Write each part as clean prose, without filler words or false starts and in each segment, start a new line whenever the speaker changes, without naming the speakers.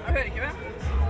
hører ikke hvem.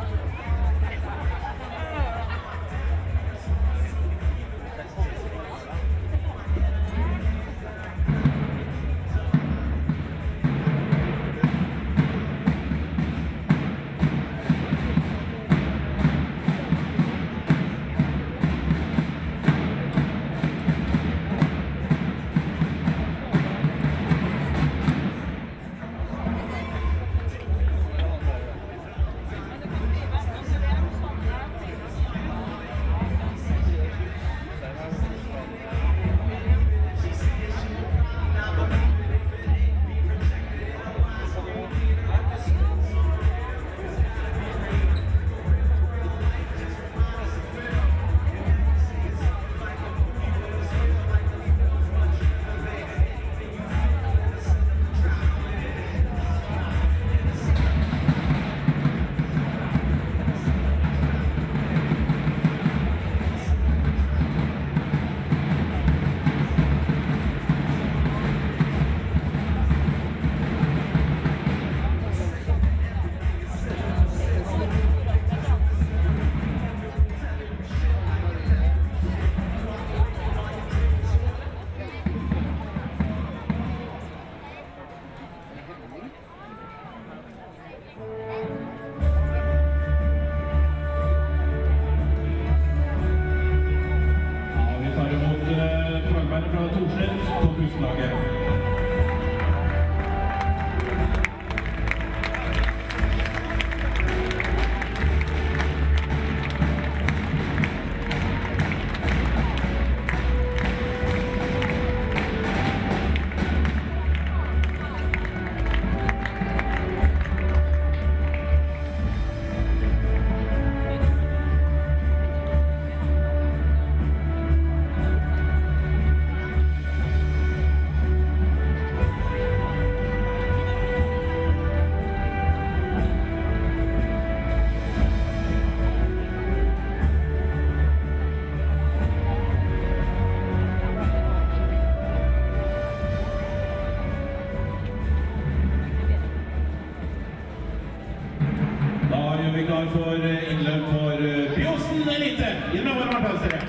Vi klar for innløp for Byåsen Elite. Gi meg varm applaus, dere.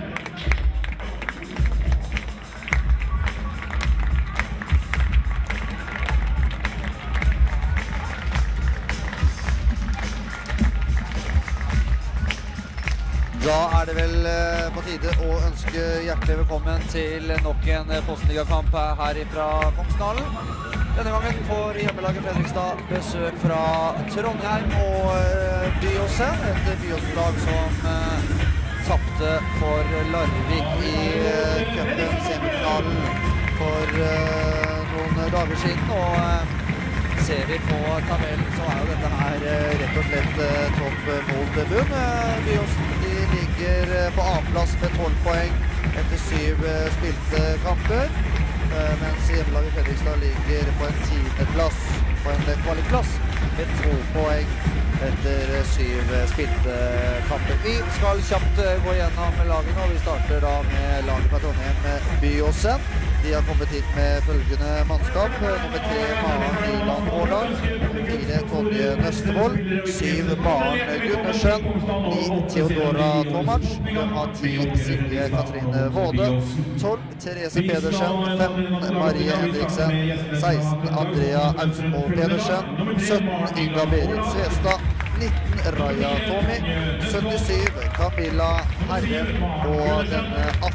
Da det vel på tide å ønske hjertelig velkommen til nok en Postligakamp her fra Kongsdalen. Denne gangen får hjemmelaget Fredrikstad besøk fra Trondheim og Byåsen. Et Byåsen-lag som tappte for Larvik i cupen semifinalen for noen dager siden. Og ser vi på tabellen, så jo dette her rett og slett topp mot bunn. Byåsen ligger på A-plass med 12 poeng etter 7 spilte kamper, mens hjemmelaget Fredrikstad ligger på en 10. plass, på en kvalikplass med 2 poeng etter 7 spilte kamper. Vi skal kjapt gå gjennom lagene, og vi starter da med laget fra Trondheim, Byåsen. De har kommet hit med følgende mannskap. Nummer 3 Maren Nyland Årdal, 4 Tonje Nøstevold, 7 Maren Gundersen, 9 Theodora Tomac, 10 Silje Katrine Våde, 12 Therese Pedersen, 15 Marie Hendriksen, 16 Andrea Austmo Pedersen, 17 Inga Berit Svestad, 19 Raja Tomi, 77 Camilla Herre og den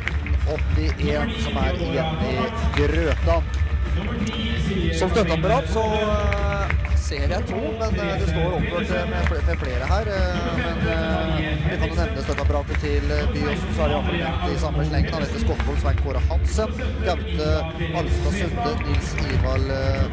81 som igjen i Grøtan. Som støtteapparat så ser jeg 2, men det står oppført med flere her. Men vi kan jo nevne støtteapparatet til Byåsen, så de iallfall nevnt i samme slengen. Han heter Skottvold Svein Kåre Hansen, Gaute Alstad Sunde, Nils Ival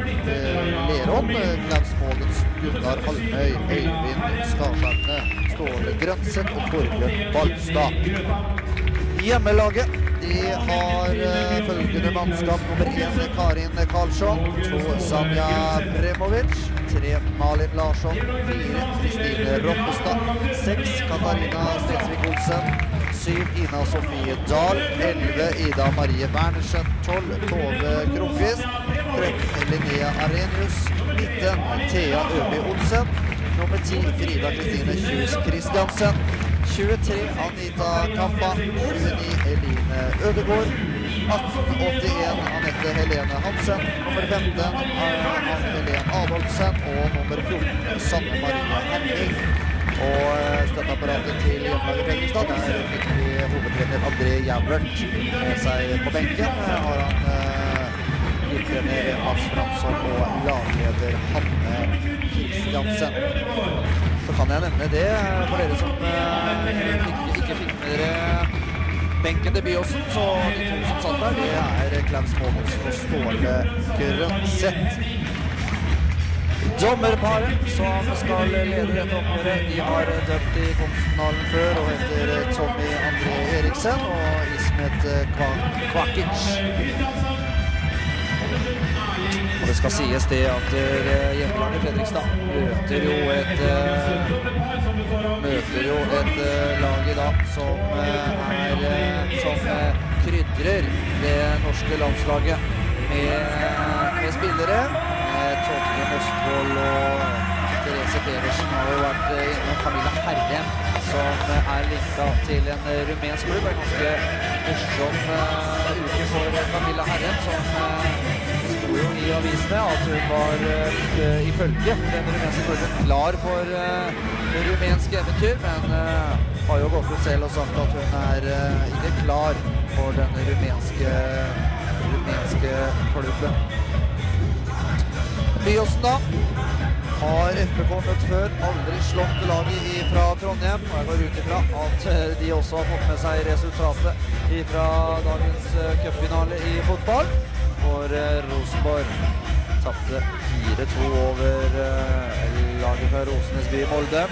Leron, Klaus Mågens, Gunnar Halmøy, Øyvind Skarsjerne, Ståle Grønseth og Torbjørn Balstad. Hjemmelaget, de har følgende mannskap. Nummer 1 Karin Karlsson, 2 Sanja Bremovic, 3 Malin Larsson, 4 Kristine Roppestad, 6 Katarina Stensvik Olsen, 7 Ina Sofie Dahl, 11 Ida Marie Wernersen, 12 Tove Kronqvist, 13 Linnea Arrhenius, 19 Thea Øby Olsen, nummer 10 Frida Kristine Kjus Kristiansen, 23 Anita Kampa, 29 Eline Ødegård, 1881 Anette Helene Hansen, nummer 15 Anne-Helene Adolfsen og nummer 14 Sanne Marie Henning. Og støtteapparatet til hjemmelaget Fredrikstad, der fikk vi hovedtrener André Javert med seg på benken. Har han trener Mats Fransson og lagleder Hanne Kristiansen. Så kan jeg nevne det for dere som ikke fikk med dere benken til Byåsen, så de to som satt der, det Klaus Månesen og Ståle Grønseth. Dommerparet som skal lede dette oppgjøret, de har døpt i Kongsfinalen før og heter Tommy André Eriksen og Ismet Kvakic. Og det skal sies det at hjemmelaget Fredrikstad møter jo et lag i dag som krydrer det norske landslaget med spillere. Tonje Møstvold og Therese Pedersen har jo vært innom Camilla Herrem, som linket til en rumensk klubb. En ganske morsom uke for Camilla Herrem, som sto jo i avisene at hun var ifølge den rumenske klubben klar for rumensk eventyr, men har jo gått ut selv og sagt at hun ikke klar for den rumenske klubben. Byåsen da har FBK møtt før, aldri slått laget fra Trondheim, og jeg går ut ifra at de også har fått med seg resultatet fra dagens cupfinale i fotball, hvor Rosenborg tappte 4-2 over laget fra Rosenesby i Molde.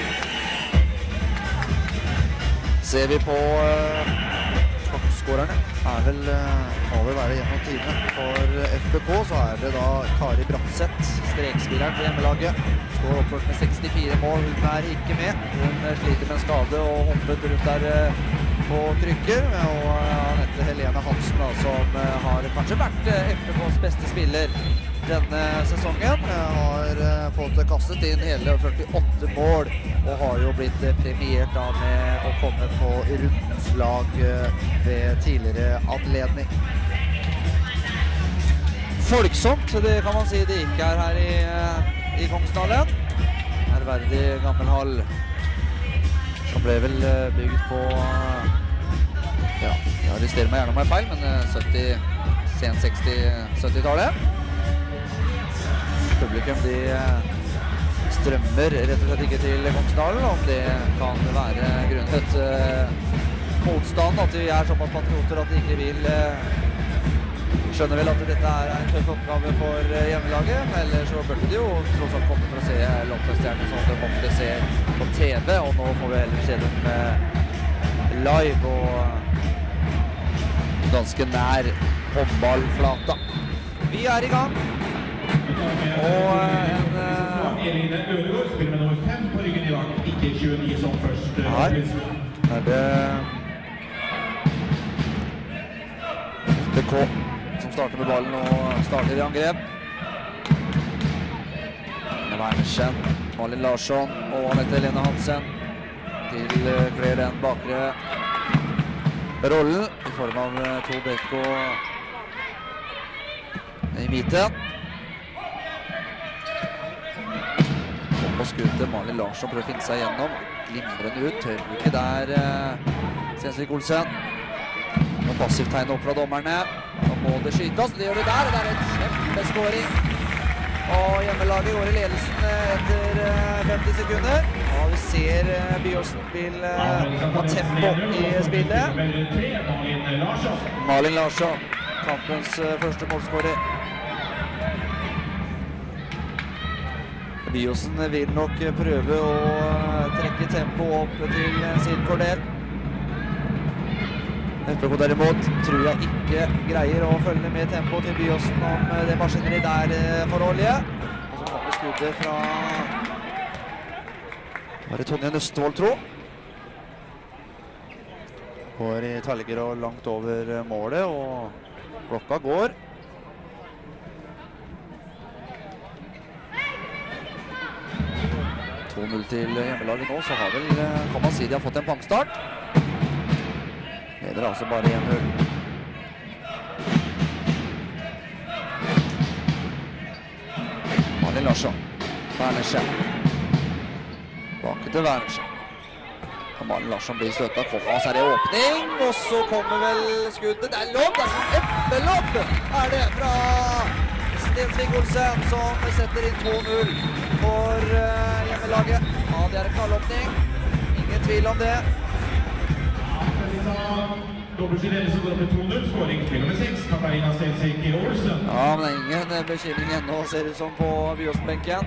Ser vi på toppskårerne, må vel være gjennom tidene. For FBK så det da Kari Bratseth, strekspilleren til hjemmelaget. Står oppført med 64 mål, hun ikke med. Hun sliter med en skade og hoppet rundt der på krykker. Og Anette Helene Hansen da, som har kanskje vært FBKs beste spiller denne sesongen. Har fått kastet inn hele 48 mål og har jo blitt premiert da med å komme på rundens lag ved tidligere anledning. Folksomt, det kan man si det ikke her i Kongsdalen. Ærverdig gammel hall som ble vel bygd på, ja, jeg arresterer meg gjerne om jeg feil, men sen 60-70-tallet. Publikum de strømmer rett og slett ikke til Kongsdalen, om det kan være grunnet motstand, at de såpass patrioter at de ikke vil skjønner vel at dette en tøff oppgave for hjemmelaget, eller så burde de jo tross alt komme for å se landslagsstjernene som de ofte ser på TV, og nå får vi heller se dem live og ganske nær håndballflata. Vi i gang. Og
Eline Ødegård spiller med nummer 5 på ryggen i dag, ikke 29 som først.
Her det FBK som starter med ballen og starter i angrep. Wernersen, Malin Larsson og Anette Helene Hansen til kler den bakre rollen i form av to Bekko i midten. På skuddet Malin Larsson prøver å finne seg gjennom. Glimrende ut, tør ikke der Stensvik Olsen. Og passivt tegn opp fra dommerne. Nå må det skytes, det gjør det der, og det en kjempeskåring. Og hjemmelaget går i ledelsen etter 50 sekunder. Og vi ser Byåsen vil ha tempo i spillet. Malin Larsson, kampens første målskårer. Byåsen vil nok prøve å trekke tempo opp til sin fordel. FBK derimot tror jeg ikke greier å følge med tempo til Byåsen om det maskineri der for olje. Og så kommer skuddet fra Tonje Nøstvold, tro. Går i talger og langt over målet, og klokka går. 2-0 til hjemmelaget nå, så har vel, kan man si de har fått en pangstart. Leder altså bare 1-0. Malin Larsson. Wernersen. Bak til Wernersen. Og Malin Larsson blir støttet. Og så er det åpning, og så kommer vel skuddet. Det er lobb, det er kjempelobb! Er det fra Stensvik Olsen som setter inn 2-0 for hjemmelaget. Ja, det er en knallåpning. Ingen tvil om det.
Dobbeltsidere som går opp til 2-0, skåringsspill nummer 6, Katarina Stensvik Olsen.
Ja, men det er ingen bekymring ennå, ser det ut som på Byåsen-benken.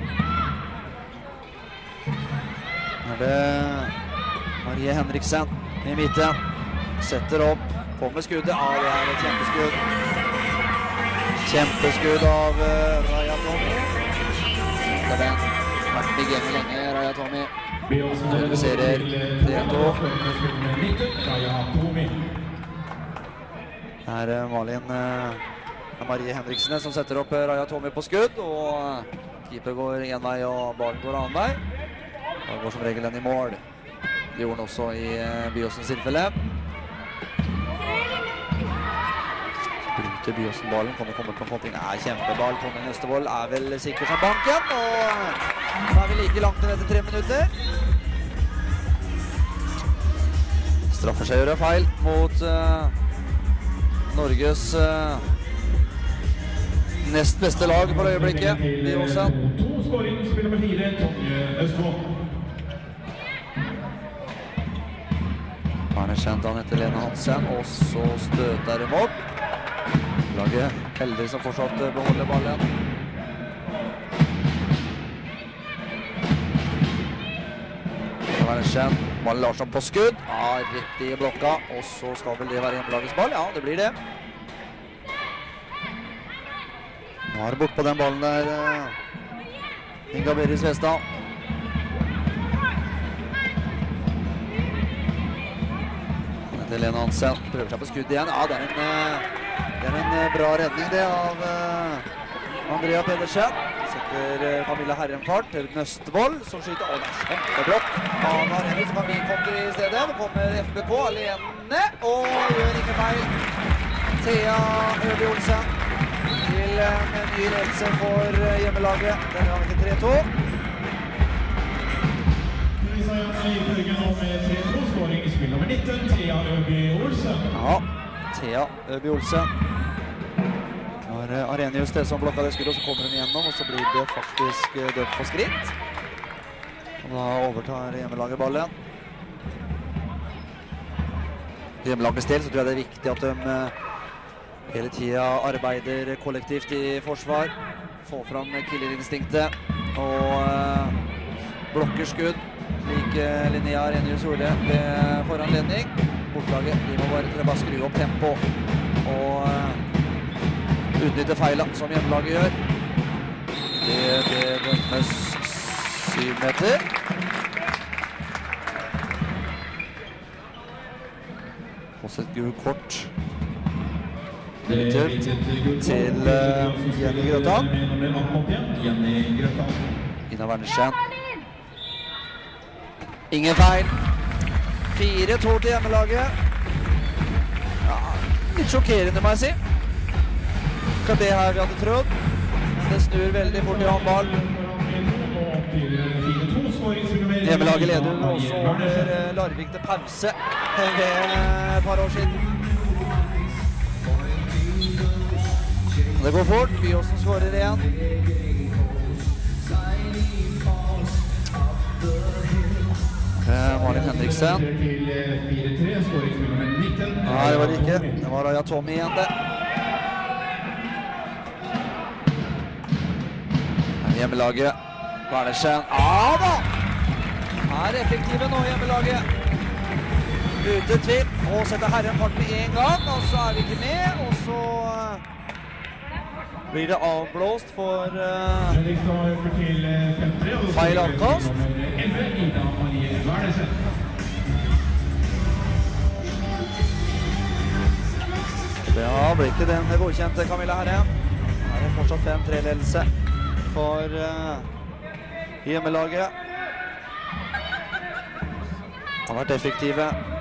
Er det Marie Henriksen i midten. Setter opp, kommer skuddet. Ja, det er et kjempeskudd. Kjempeskudd av Raja Tommy. Det har vært i gamet lenge, Raja Tommy. Reduserer 3-2. Her er Marie Henriksen som setter opp Raja Tommy på skudd, og keeper går en vei og ballen går annen vei. Da går som regel den i mål. Det gjorde han også i Byåsens tilfelle. Så bryter Byåsen ballen, kan det komme på en kontring. Kjempeball, Tonje Nøstevold er vel sikker som banken, og da er vi like langt til etter 3 minutter. Straffer seg å gjøre feil mot Norges nest beste lag på øyeblikket, Byåsen.
Skåringsspill nummer 4, Tonje Nøstevold.
Wernersen han etter Lene Hansen, og så støter de opp. Laget heldig som fortsatt beholder ballen. Wernersen, Malin Larsson på skudd. Ja, rett i blokka, og så skal vel det være hjemmelagets ball. Ja, det blir det. Nå er det bort på den ballen der, Inga Berit Svestad. Lene Hansen prøver seg på skudd igjen. Ja, det er en bra redning det av Andrea Pedersen. Setter Camilla Herrenfart til Nøstevold, som skyter. Det er kjempeblokk av Arenis. Camille kommer i stedet. Nå kommer FBK alene, og gjør ikke feil. Thea Øby Olsen til en ny ledelse for hjemmelaget. Denne gangen til 3-2.
Skåringsspill nummer 19, Thea Øby Olsen.
Ja, Thea Øby Olsen. Nå er Arenius det som blokka det skuddet, og så kommer hun igjennom, og så blir det faktisk dømt på skritt. Og da overtar hjemmelaget ballen. For hjemmelagets del så tror jeg det er viktig at de hele tiden arbeider kollektivt i forsvar. Får fram killerinstinktet og blokker skudd. Slik Linnea Arenius gjorde ved foranledning. Bortlaget, de må bare skru opp tempo og utnytte feilene som hjemmelaget gjør. Det dømmes 7 meter. Også et gult kort. Til Jenny Grøttan. Ina Wernersen. Ingen feil. 4-2 til hjemmelaget. Ja, litt sjokkerende, må jeg si. Ikke det her vi hadde trodd. Det snur veldig fort i håndball. Hjemmelaget leder også over Larvik til pause ved et par år siden. Det går fort. Byåsen skårer igjen. Malin Henriksen. Nei, det var det ikke. Det var Raja Tommy igjen det. Her er hjemmelaget. Wernersen. Ja da! Er effektive nå hjemmelaget. Uten tvil. Og setter herren fart med en gang. Og så er vi ikke med. Og så blir det avblåst for feil avkast. Ja, blir ikke den godkjente Camilla Herren. Her er fortsatt 5-3-ledelse for hjemmelaget. Har vært effektive.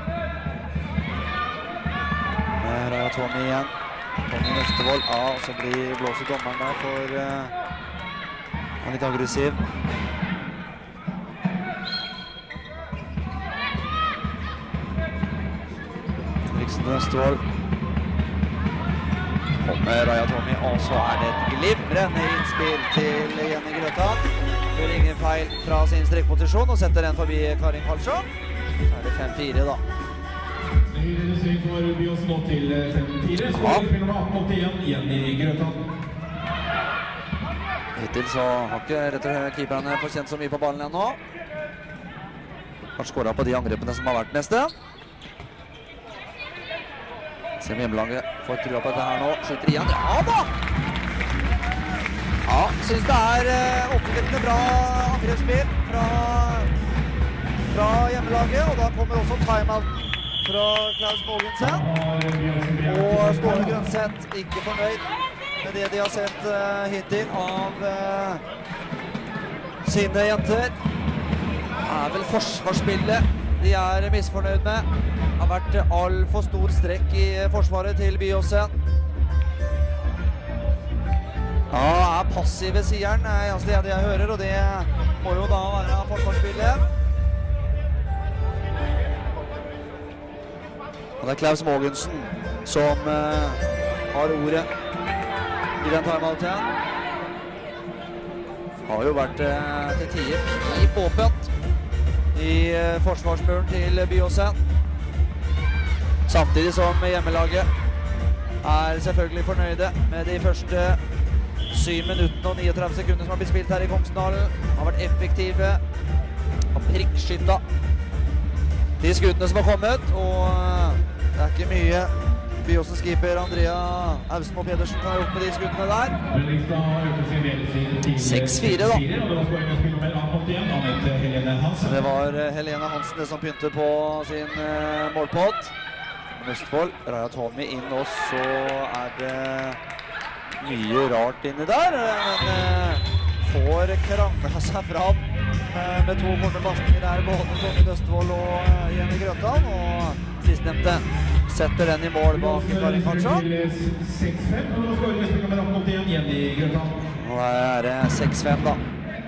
Med Raja Tomi igjen. Tomi Nøstevold. Ja, og så blåser dommeren der for han litt aggressiv. Henriksen til Nøstevold. Kommer Raja Tomi, og så det et glimrende innspill til Jenny Grøtan. Gjør ingen feil fra sin strekkposisjon og setter den forbi Karin Karlsson. Så det 5-4 da.
Ny redusering for Byåsen nå til 5-4. Skåringsspiller nummer 1881, Jenny Grøtan.
Hittil så har ikke rett og slett keeperne fortjent så mye på ballen ennå. Har skåret på de angrepene som har vært neste. Se om hjemmelaget får trua på dette her nå. Skyter igjen. Ja da! Ja, synes det oppleggende bra angrepsspill fra hjemmelaget. Og da kommer også timeout fra Klaus Mogensen. Og Ståle Grønseth ikke fornøyd med det de har sett hittil av sine jenter. Det vel forsvarsspillet de misfornøyd med. Det har vært alt for stor strekk i forsvaret til Byåsen. Ja, passive sier han. Det det jeg hører, og det må jo da være forsvarsspillet. Og det Klaus Mogensen som har ordet i den timeouten. Har jo vært til tider åpent i forsvarsmuren til Byåsen. Samtidig som hjemmelaget selvfølgelig fornøyde med de første 7 minuttene og 39 sekunder som har blitt spilt her i Kongsdalen. Har vært effektive og prikkskytta de skuddene som har kommet, og det ikke mye Byåsens keeper Andrea Austmo Pedersen kan ha gjort med de skuddene der. 6-4 da. Det var Helene Hansen det som pynte på sin målpott. Nøstvold, Raja Tomi inn, og så det mye rart inni der, men får kranglet seg fram med 2 korte pasninger der, både Tomi Nøstvold og Jenny Grøtan, og sistnevnte setter den i mål bak Karin Karlsson. Og det 6-5 da.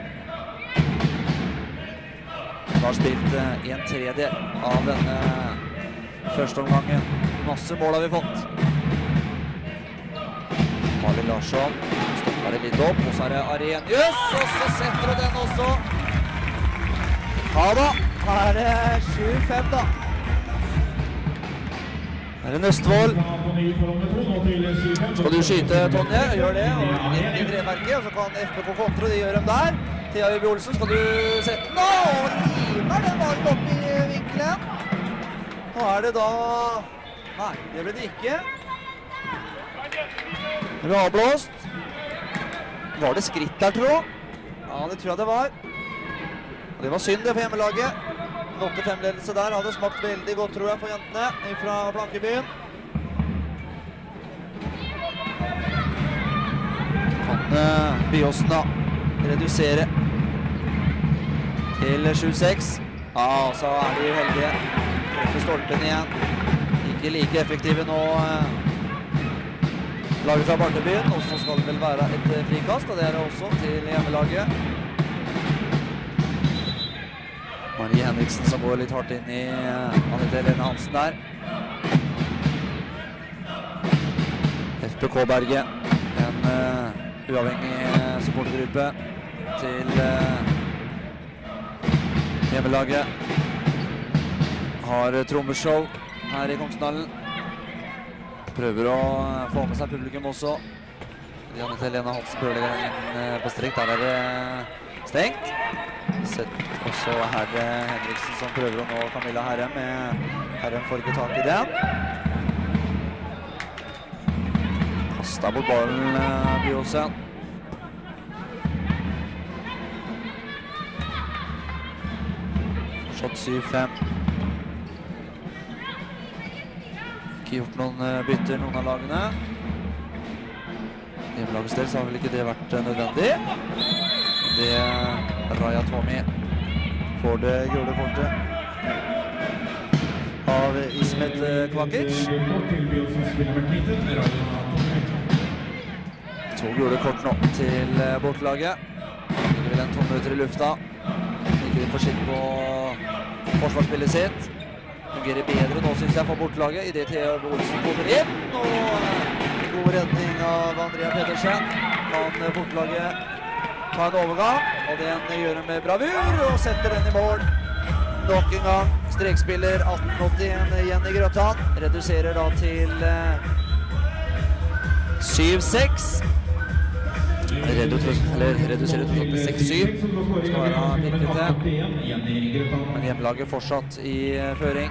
Vi har spilt 1/3 av denne første omgangen. Masse mål har vi fått. Malin Larsson stopper det litt opp, og så det Arrhenius, og så setter hun den også. Ja da, her det 7-5 da. Her det Nøstvold. Skal du skyte, Tonje? Gjør det, og inn i treverket, og så kan FBK kontre, de gjør dem der. Thea Øyby Olsen, skal du sette den? Nå, limer den ballen opp i vinkelen. Nå det da... Nei, det ble det ikke. Det ble avblåst. Var det skritt der, tro? Ja, det tror jeg det var. Og det var synd det for hjemmelaget. En 8-5-ledelse der hadde smakt veldig godt, tror jeg, for jentene fra Blankebyen. Kan Byåsen da redusere til 7-6. Ja, så de uheldige. Treffer stolpen igjen. Ikke like effektive nå laget fra Bartebyen, og så skal det vel være et frikast, og det det også til hjemmelaget. Marie Henriksen som går litt hardt inn i Anette Helene Hansen der. FBK Berge, en uavhengig supportergruppe til hjemmelaget. Har trommeshow her i Kongsdalen. Prøver å få med seg publikum også. Anette Helene Hansen prøver å legge inn på strekk. Der det stengt. Og så det Henriksen som prøver å nå Camilla Herrem. Herrem får ikke tak i den. Kastet bort ballen Byåsen. Fortsatt 7-5. Ikke gjort noen bytter, noen av lagene. Hjemmelagets del så har vel ikke det vært nødvendig. Det Raja Tomi får det gule kortet. Ismet Kvakic. To gule kort nå til bortelaget. Ligger vel en 2 minutter i lufta. Ikke de får skitt på forsvarsspillet sitt. Fungerer bedre nå, synes jeg, for bortelaget. I det Theo Olsen kommer inn. Og god redning av Andrea Pedersen. Kan bortelaget ta en overgang. Og den gjør han med bravur og setter den i mål. Nok en gang strekspiller 1881 Jenny Grøttan. Reduserer da til 7-6. Reduserer til 6-7. Skal være virkelig til. Men hjemmelaget fortsatt i føring.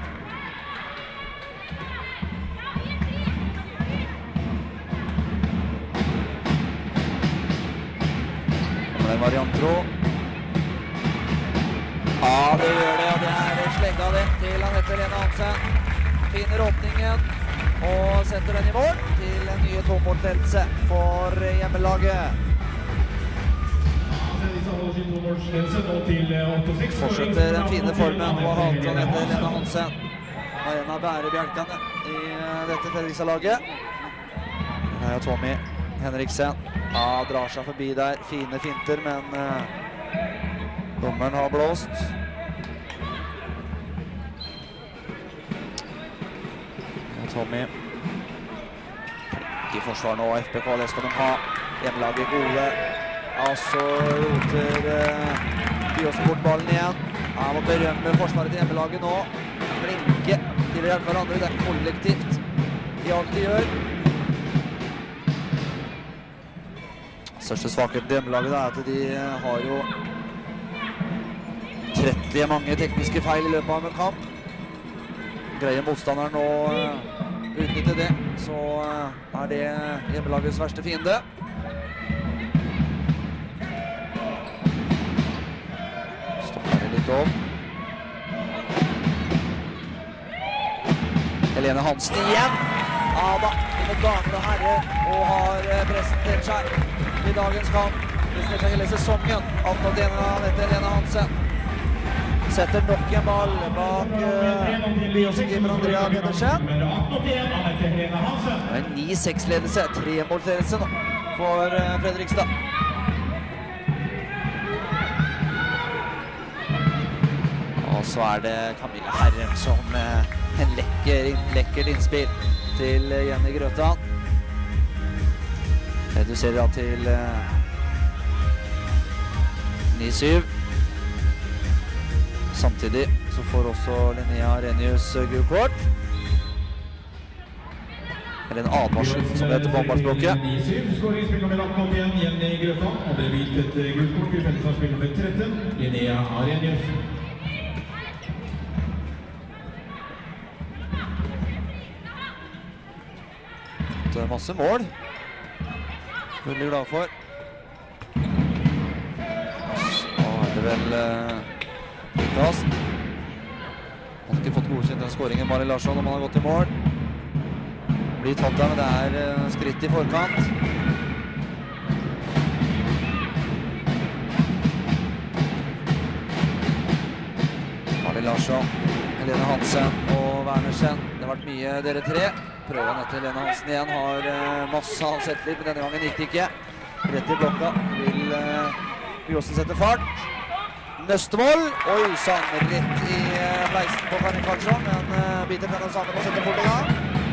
Kommer det en variantro. Ja, det gjør det, og det slegga det til Anette Lene Hansen. Finner åpningen og setter den i mål til en nye 2-målsledelse for hjemmelaget. Fortsetter den fine formen og har hatt Anette Lene Hansen. Og en av bærebjelkene i dette Fredrikstad-laget. Her er Tommy Henriksen. Ja, drar seg forbi der. Fine finter, men dommeren har blåst. Tommy. Flink i forsvar nå, FBK, det skal de ha. Hjemmelaget gode. Ja, så roter Byåsen bort ballen igjen. Ja, må berømme forsvaret til hjemmelaget nå. Flinke til å hjelpe hverandre. Det er kollektivt i alt de gjør. Største svakheten til hjemmelaget er at de har jo 30 mange tekniske feil i løpet av en kamp. Greier motstanderen å utnytte det, så er det hjemmelagets verste fiende. Stopper det litt om. Helene Hansen igjen. Ja da, mine damer og herrer, og har presentert seg i dagens kamp. Presentert seg hele sesongen. 1881 av Helene Hansen. Setter nok en ball bak Byåsen-keeper Andrea Pedersen. En 9-6-ledelse, 3-målsledelse nå for Fredrikstad. Og så er det Camilla Herrem som en lekkert innspill til Jenny Grøttan. Reduserer han til 9-7. Samtidig så får også Linnea Renius gul kort. Eller en advarsel, som det heter på håndballspråket.
Skåringsspill nummer 1881 Jenny Grøttan, og det er vilt et gult kort i fellesspill nummer 13, Linnea Renius.
Det er masse mål. Veldig glad for. Så er det vel Kast. Han har ikke fått godkjent den skåringen, Malin Larsson, om han har gått i mål. Blir tatt der, men det er skritt i forkant. Malin Larsson, Helene Hansen og Wernersen. Det har vært mye dere tre. Prøven etter Helene Hansen igjen har masse av selvtillit, men denne gangen gikk det ikke. Rett i blokka vil Byåsen sette fart. Nøstevold, oi sann, rett i bleisen på Karin Karlsson, men biter denne sammen og setter fort i gang.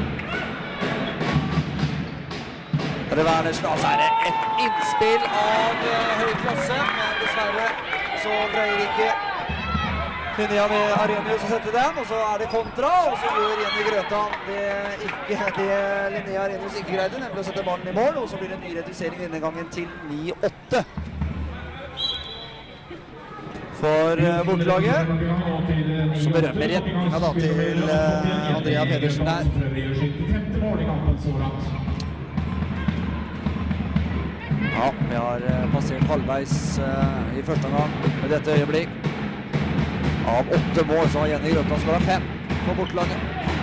Det er Wernersen, og så er det et innspill av høy klasse, men dessverre så greier ikke Linnea Renius å sette den, og så er det kontra, og så gjør Jenny Grøttan det Linnea Renius ikke greide, nemlig å sette ballen i mål, og så blir det en ny redusering denne gangen til 9-8. For bortelaget, så berømmer redninga da til Andrea Pedersen der. Ja, vi har passert halvveis i første omgang med dette øyeblikk. Av 8 mål så har Jenny Grøttan skåret 5 på bortelaget.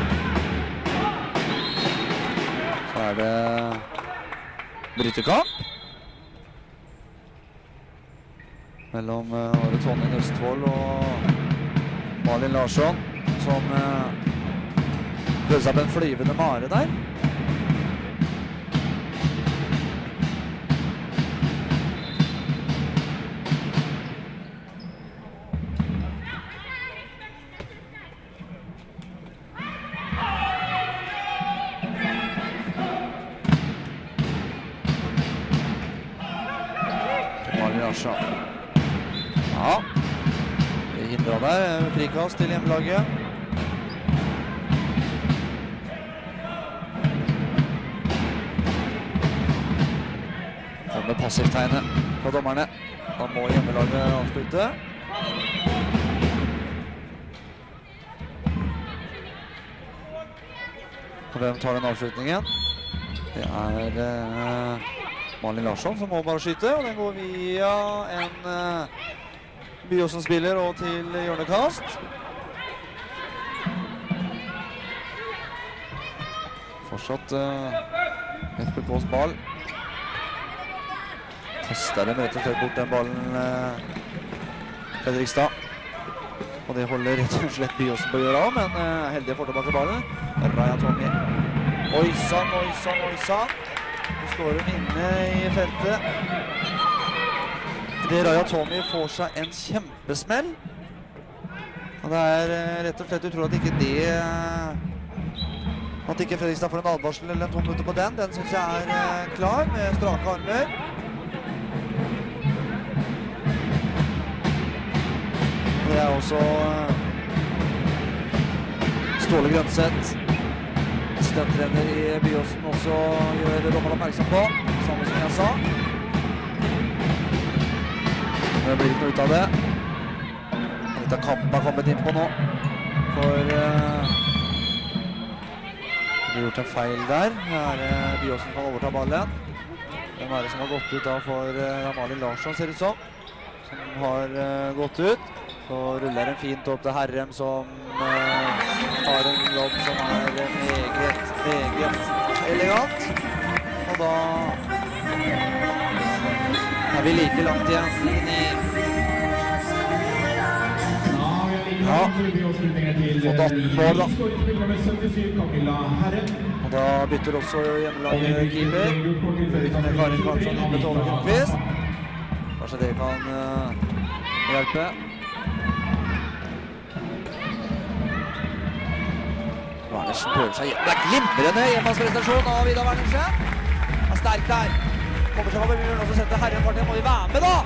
Så er det brytekamp mellom Tonje Nøstevold og Malin Larsson, som Prøvde seg på en flyvende mare der. Ja, det hindret der, frikast til hjemmelaget. Kommer passivtegnet på dommerne. Da må hjemmelaget avslutte. Og hvem tar den avslutningen? Det er Malin Larsson som må bare skyte, og den går via en Byåsen-spiller og til hjørnekast. Fortsatt FBKs ball. Tester dem rett og slett bort den ballen Fredrikstad. Og det holder rett og slett Byåsen på å gjøre av, men heldige får tilbake ballen. Raja Tommy. Oi sann, oi sann, oi sann. Nå står hun inne i feltet. Det Raja Tommy får seg en kjempesmell. Og det er rett og slett utrolig at ikke det... At ikke Fredrikstad får en advarsel eller en 2 minutter på den. Den synes jeg er klar med strake armer. Det er også Ståle Grønseth, assistenttrener i Byåsen, også gjør dommeren oppmerksom på, samme som jeg sa. Det blir ikke noe ut av det. Anita Kamp har kommet inn på nå, for det blir gjort en feil der. Her er Byåsen kan overta ballen. Hvem er det som har gått ut da for Malin Larsson, ser det ut som har gått ut. Så ruller den fint opp til Herrem, som har en jobb som er meget elegant. Og da er vi like langt igjen inn i... Ja, fått 18 mål da. Og da bytter også hjemmelaget keeper. Karin Karlsson inn med Tove Grønqvist. Kanskje det kan hjelpe. Wernersen prøver seg hjem. Det er glimrende hjemmelandsprestasjon av Ida Wernersen. Han er sterk der. Kommer seg på muren, og så setter Herren partiet. Må de være med da?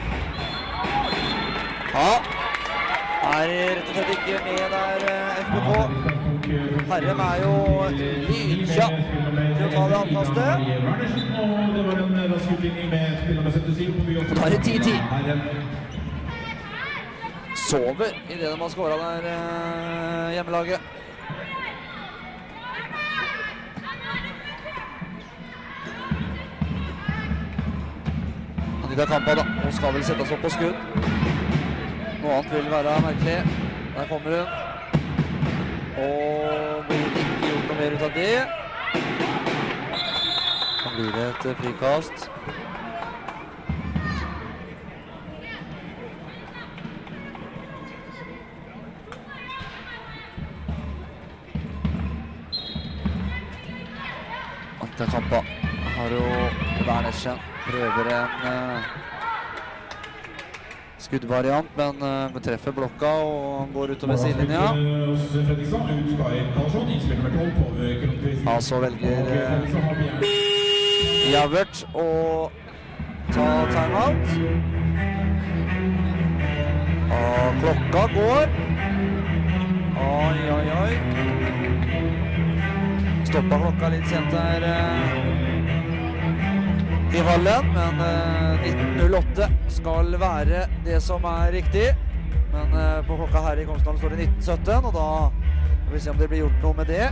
Ja. Er rett og slett ikke med der FBK. Herren er jo lynkjapp til å ta det antastet. Og da er det 10-10. Sover i det de har skåret der hjemmelaget. Anita Kampa da, hun skal vel settes opp på skudd. Noe annet vil være merkelig. Der kommer hun. Og blir ikke gjort noe mer ut av det. Da blir det et frikast. Anita Kampa har jo Wernersen. Prøver en skuddvariant, men treffer blokka og går utover sidelinja. Ja, så velger Javert å ta timeout. Og klokka går. Oi, oi, oi. Stoppa klokka litt sent der i hallen, men 19.08 skal være det som er riktig. Men på klokka her i Kongsdalen står det 19.17, og da får vi se om det blir gjort noe med det.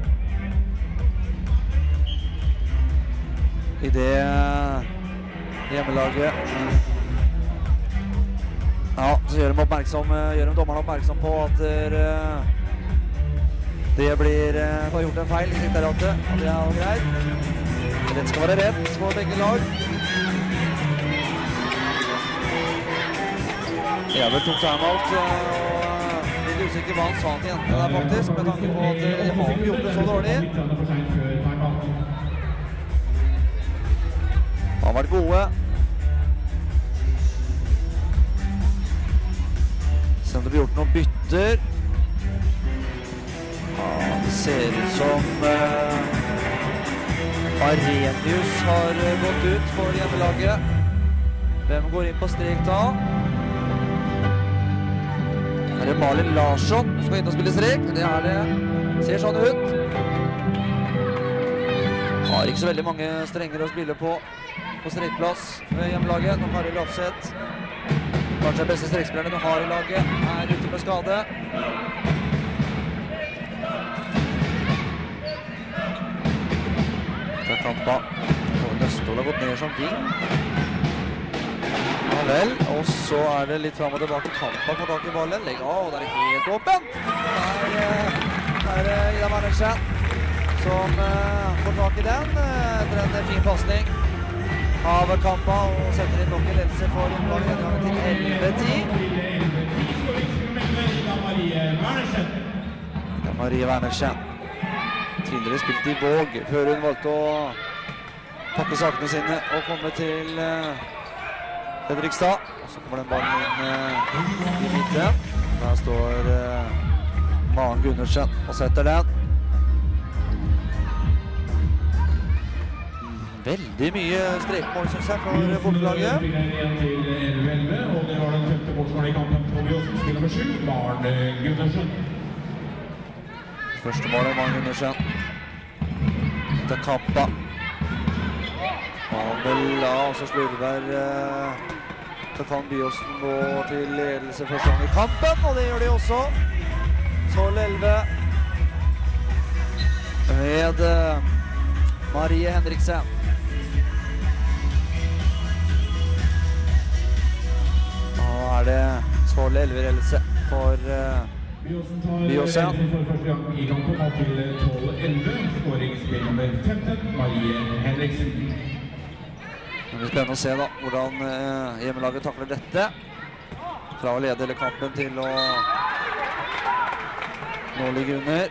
I det hjemmelaget. Ja, så gjør de dommerne oppmerksom på at det blir gjort en feil i sekretariatet, og det er jo greit. Rett skal være rett for begge lag. Javert tok timeout, og litt synes ikke hva han sa til jentene der faktisk, med tanke på at de har ikke gjort det så dårlig. De har vært gode. Se om det blir gjort noen bytter. Ja, det ser ut som Arrhenius har gått ut for hjemmelaget. Hvem går inn på strek da? Her er Malin Larsson som skal inn og spille strek. Det er det. Ser sånn ut. Har ikke så veldig mange strenger å spille på strekplass ved hjemmelaget. Nå Kari Rafseth, kanskje beste strekspillerne du har i laget, er ute med skade. Det er kampa. Nøstål har gått ned som ving. Ja vel, og så er det litt fram og tilbake. Kampa får tak i ballen. Legg av, og det er helt åpen. Der er Ida Wernersen som får tak i den. Etter en fin passning av kampa og setter inn nok en ledelse for hjemmelaget til 11-10. Ida Marie Wernersen. Tidligere spilt i Våg før hun valgte å pakke sakene sine og komme til Fredrikstad. Og så kommer den ballen inn i midten. Der står Maren Gundersen og setter den. Veldig mye strekmål, synes jeg, for bortelaget.
Og det var den 5. bortmål i kampen på Byåsen, spiller med 7, Maren Gundersen.
Første målet, Maren Gundersen. Etter kampa. Abel, og så slurver så kan Byåsen gå til ledelse første gang i kampen, og det gjør de også. 12-11 ved Marie Henriksen. Nå er det 12-11-ledelse for Byåsen.
For første gang i kampen og til 12-11, skåringsspill nummer 15, Marie Henriksen.
Det blir spennende å se da, hvordan hjemmelaget takler dette. Fra å lede hele kampen til å nå ligge under.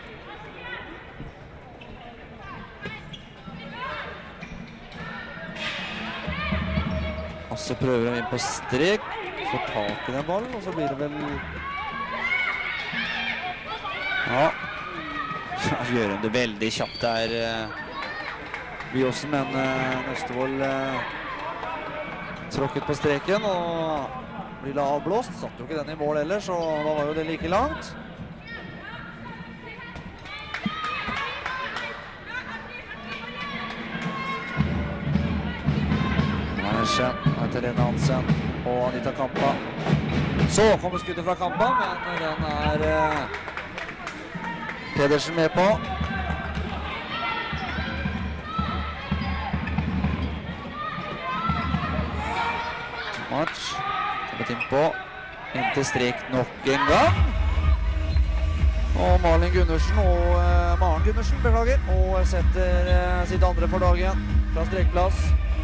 Asse prøver å inn på strek. Får tak i den ballen, og så blir det vel... Ja. Gjør hun det veldig kjapt der. Byåsen, men Nøstevold tråkket på streken og blir avblåst. Satt jo ikke den i mål ellers, så da var jo det like langt. Wernersen, Helene Hansen og Anita Kampa. Så kommer skuddet fra Kampa, men den er Pedersen med på. Match. Kommet inn på. Inn til strek nok en gang. Og Maren Gundersen, beklager, og setter sitt andre for dagen fra strekplass.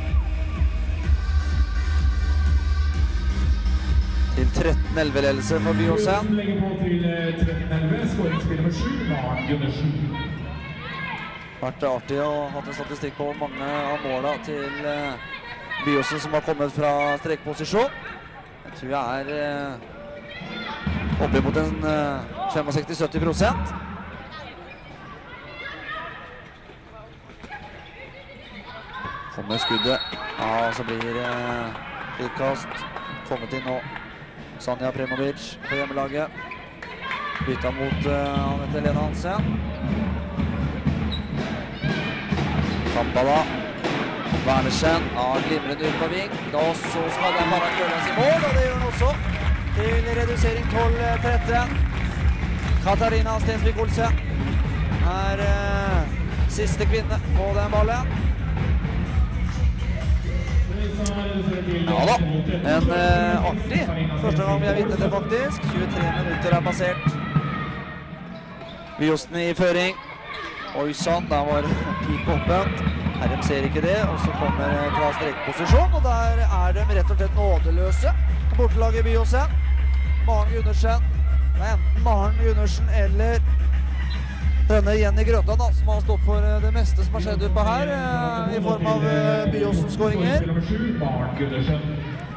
Til 13-11-ledelse for Byåsen.
Legger på til 13-11, skåringsspiller med 7, Maren Gundersen.
Vært artig å ha en statistikk på mange av måla til Byåsen som har kommet fra strekposisjon. Jeg tror jeg er oppe mot en 65-70%. Kommer skuddet. Ja, så blir frikast. Kommet inn nå. Sanja Premovic på hjemmelaget. Bytta mot Helene Hansen. Kampa da. Wernersen har glimrende ut på ving. Da så skal den bare kjøres i mål, og det gjør den også. Til redusering 12-13. Katarina Stensvik-Olsen er siste kvinne på den ballen. Ja da, en artig første gang vi har vitnet det faktisk. 23 minutter er passert. Byåsen i føring. Oi sann, der var peak åpent. Herrem ser ikke det, og så kommer fra strekposisjon, og der er de rett og slett nådeløse. Bortelaget Byåsen. Maren Gundersen Det er enten Maren Gundersen eller denne Jenny Grøtta da, som har stått for det meste som har skjedd utpå her, i form av Byåsen-skåringer.
Nummer 7, Maren Gundersen.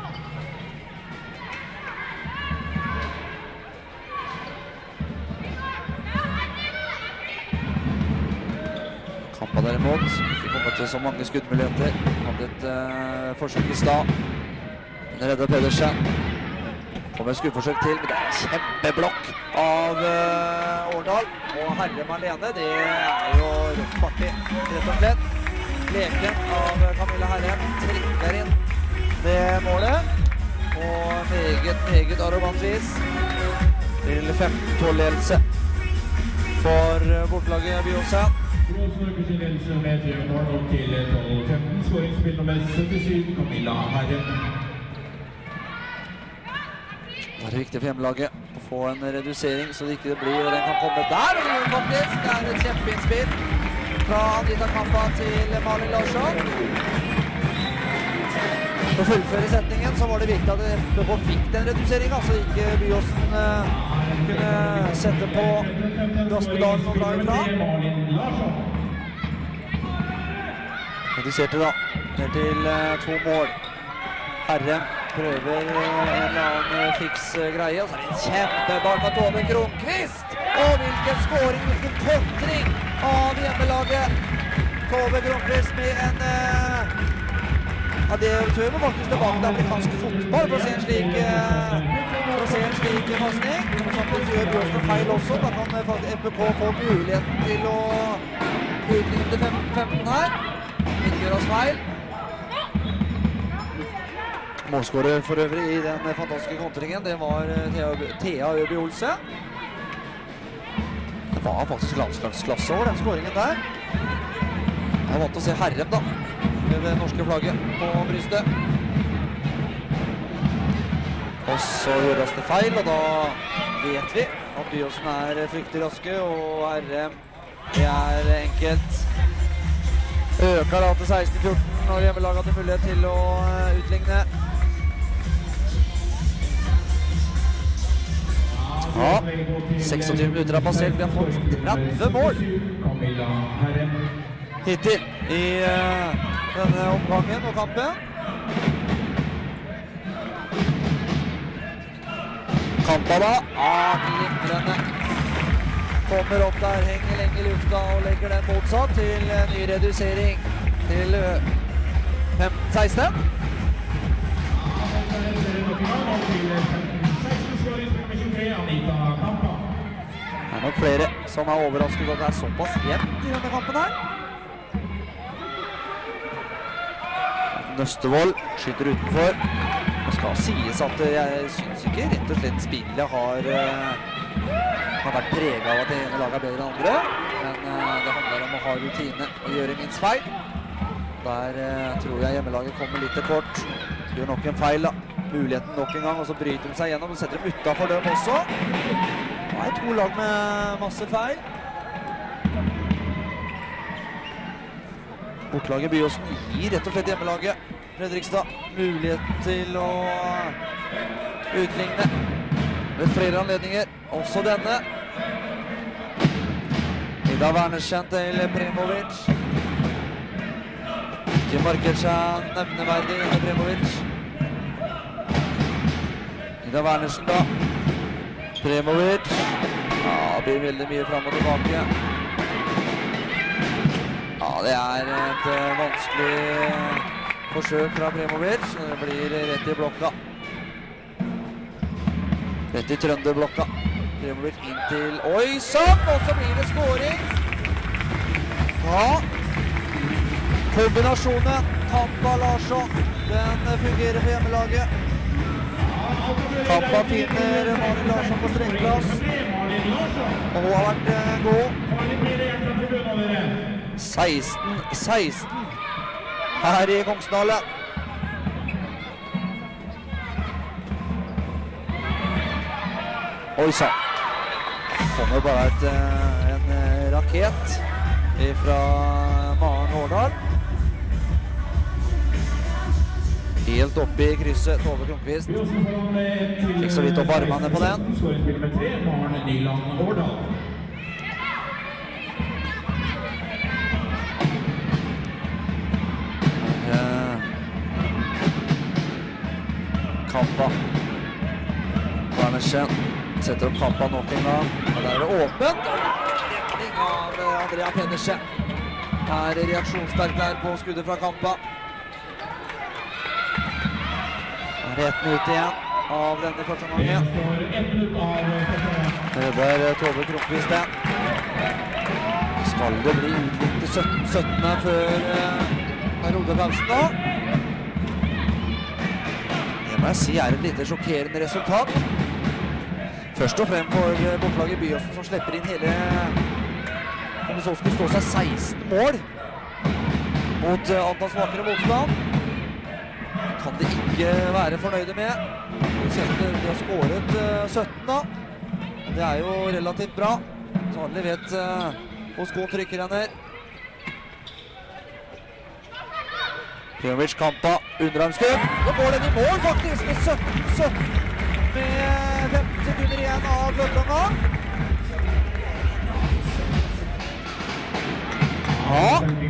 Kampa derimot, ikke kommet til så mange skuddmuligheter. Hadde et forsøk i stad. Redda Pedersen. Kommer et skuddforsøk til, men det er en kjempeblokk av Årdal. Og Herrem alene, det er jo rockparty, rett og slett. Leken av Camilla Herrem trekker inn det målet. Og meget arrogant vis til 15-12-ledelse for bortelaget Byåsen.
Byåsen øker sin ledelse med 3 mål opp til 12-15. Skåringsspill nummer 77, Camilla Herrem.
Det er viktig for hjemmelaget å få en redusering, så det ikke blir, og den kan komme der, og faktisk, det er et kjempeinnspill fra Anita Kampa til Malin Larsson. For å fullføre setningen så var det viktig at FBK fikk den reduseringen, så ikke Byåsen kunne sette på gasspedalen og dra ifra. Reduserte da, ned til 2 mål. Herrem prøver en eller annen fiks greie, og så er det en kjempeball fra Tove Kronqvist! Og hvilken skåring, hvilken kontring av hjemmelaget! Tove Kronqvist med en... Ja, det tør man faktisk tilbake til amerikansk fotball for å se en slik passning. Og samtidig gjør Byåsen feil også, da kan faktisk FBK få muligheten til å utligne til 15-15 her. Ikke gjør oss feil. Målskårer for øvrig i den fantastiske kontringen, det var Thea Øby Olsen. Det var faktisk landslagsklasse over den skåringen der. Jeg er vant til å se Herrem da, med det norske flagget på brystet. Og så gjøres det feil, og da vet vi at Byåsen er fryktelig raske, og Herrem, det er enkelt. Øker da til 16-14 når hjemmelaget hadde mulighet til å utligne. Ja, 26 minutter har passert, vi har fått 30 mål hittil i denne omgangen og kampen. Kampa da, glimrende. Kommer opp der, henger lenge i lufta og legger den motsatt til ny redusering til 15-16. Det er nok flere som er overrasket at det er såpass jevnt i denne kampen her. Nøstevold skyter utenfor. Det skal sies at jeg synes ikke rett og slett spillet har vært preget av at det ene laget er bedre enn andre. Men det handler om å ha rutine og gjøre minst feil. Der tror jeg hjemmelaget kommer litt til kort. Gjør nok en feil da. Muligheten nok en gang, og så bryter de seg gjennom og setter dem utenfor dem også. Det er 2 lag med masse feil. Bortelaget Byåsen gir rett og slett hjemmelaget Fredrikstad mulighet til å utligne ved flere anledninger. Også denne. Ida Wernersen til Premovic. Ikke markerer seg nevneverdig med Premovic. Ida Wernersen da. Premovic. Ja, det blir veldig mye frem og tilbake. Ja, det er et vanskelig forsøk fra Premovic, og det blir rett i blokka. Rett i Trønderblokka. Premovic inn til Oysam, og så blir det skåring. Ja, kombinasjonen Kampa Larsson, den fungerer for hjemmelaget. Kampa finner Malin Larsson på strengplass, og hun har vært god. 16-16 her i Kongsdalen. Oi sann. Kommer bare en rakett fra Maren Årdal. Helt oppe i krysset, Tove Kronqvist. Fikk så vidt opp armene på den.
Skåringsspiller nummer 3, Maren Nyland Årdal.
Kampa. Wernersen setter opp Kampa nok en gang. Og der er det åpent. Redning av Andrea Pedersen. Her er reaksjonssterk der på skuddet fra Kampa. Det er 1 minutt igjen av denne første gangen. Redder Tove Kronqvist den. Skal det bli utvikt til 17 før periodepausen nå? Det må jeg si er et lite sjokkerende resultat. Først og fremst for bortlaget Byåsen som slipper inn hele, om det så skulle stå seg 16 mål mot antall svakere motstand. Kan de ikke være fornøyde med. De har skåret 17 da. Det er jo relativt bra. Så alle vet hvor skoen trykker henne. Pjovic Kampa, underarmskudd. Nå går den i mål faktisk med 17 med 15 sekunder igjen av første. Ja,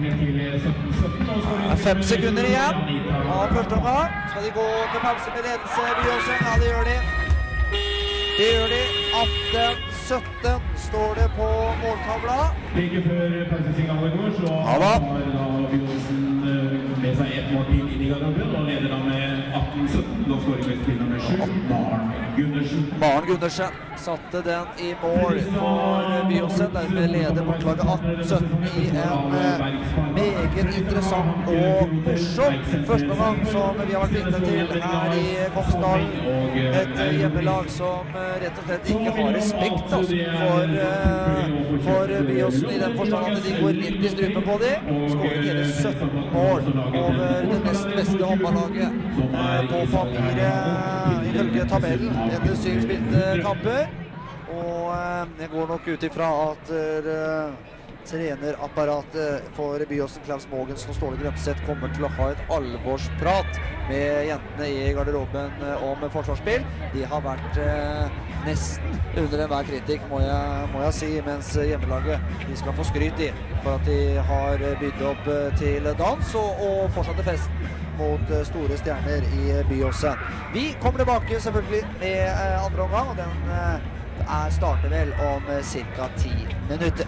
5 sekunder igjen av første omgang. Skal de gå til pause med ledelse, Byåsen? Ja, det gjør de. Det gjør de. 18-17 står det på måltavla.
Like før pausesignalet går, så har Byåsen med seg 1 mål til inn i garderoben, og leder da med 18-17. Da skårer spiller nummer 7, Maren Gundersen.
Maren Gundersen satte den i mål for Byåsen. Dermed leder bortlaget 18-17 i en meget interessant og morsom første gang som vi har vært vitne til her i Kongsdalen. Et hjemmelag som rett og slett ikke har respekt for Byåsen i den forstand at de går litt i strupen på dem. Skårer hele 17 mål over det nest beste håndballaget på papiret ifølge tabellen etter 7 spilte kamper. Og jeg går nok ut ifra at trenerapparatet for Byåsen, Klaus Mogensen og Ståle Grømseth kommer til å ha et alvorsprat med jentene i garderoben om forsvarsspill. De har vært nesten under enhver kritikk, må jeg si, mens hjemmelaget de skal få skryt i for at de har bydd opp til dans og fortsatte festen mot store stjerner i Byåsen. Vi kommer tilbake selvfølgelig med andre omgang, og den starter vel om ca. 10 minutter.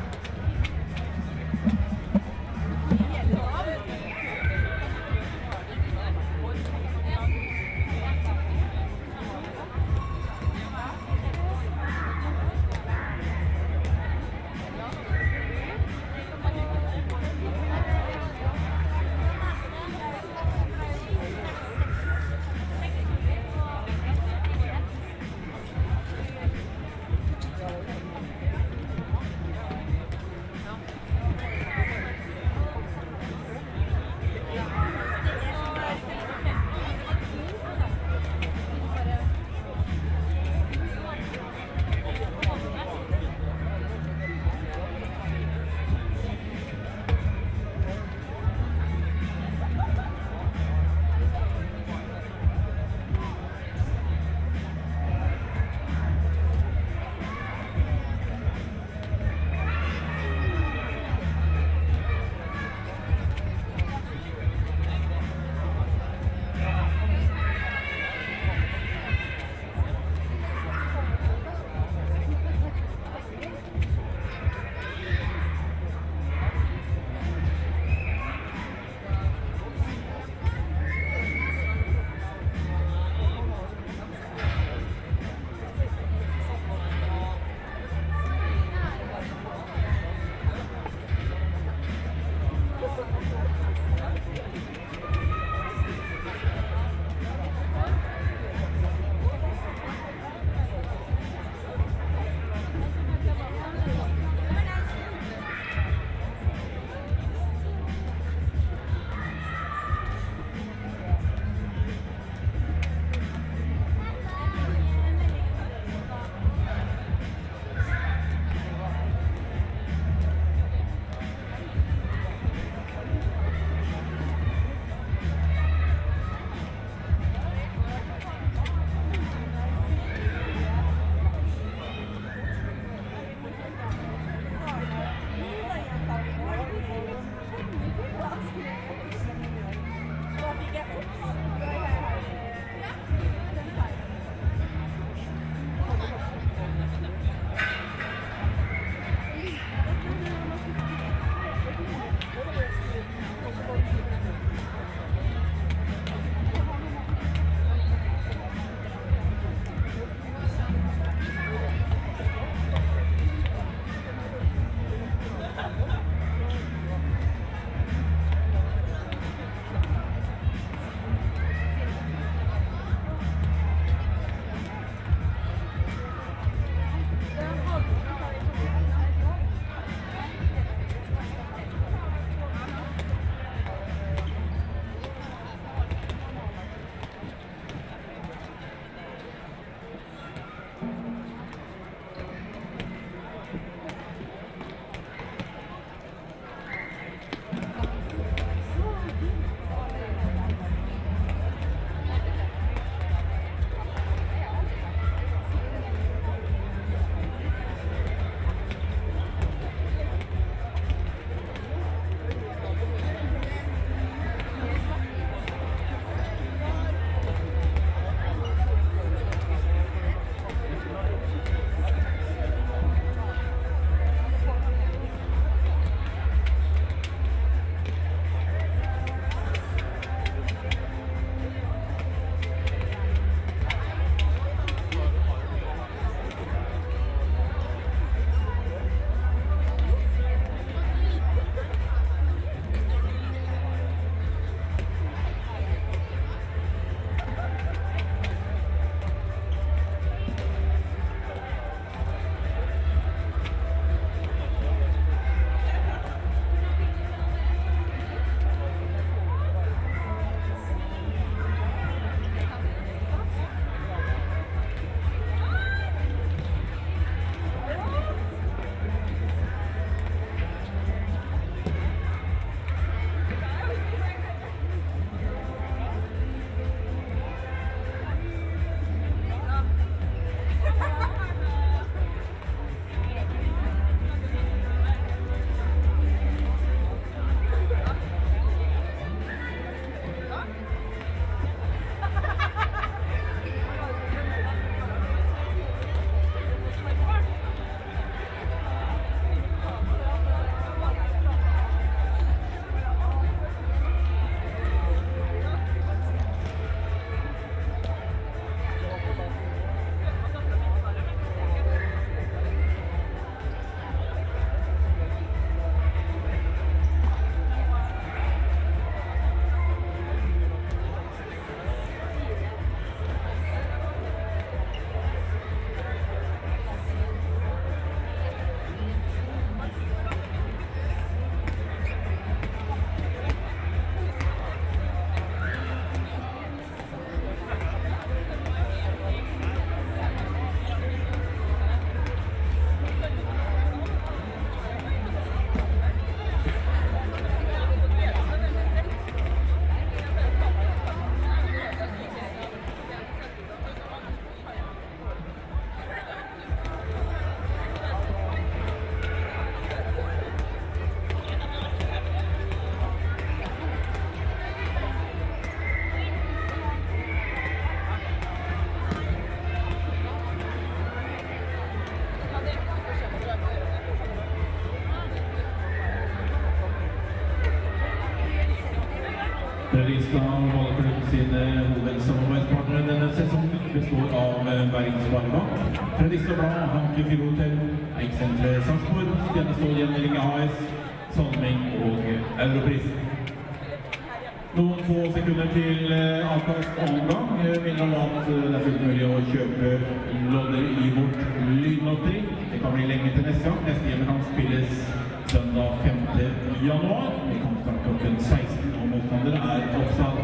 Fredrikstad Ballklubb sine hovedsamarbeidspartnere denne sesongen består av Bergens Sparebank, Fredrikstad Blad, Hanke Fyrhotell, Eiksenteret Sarpsborg, Stjernestål Gjenmelding AS, Salming og Europris. Noen få sekunder til avkast omgang. Minner om at det fullt mulig å kjøpe lodder i vårt lydlotteri. Det kan bli lenge til neste gang. Neste hjemmekamp spilles søndag 5. januar. Vi kan starte klokken 16, og motstandere oppsatt.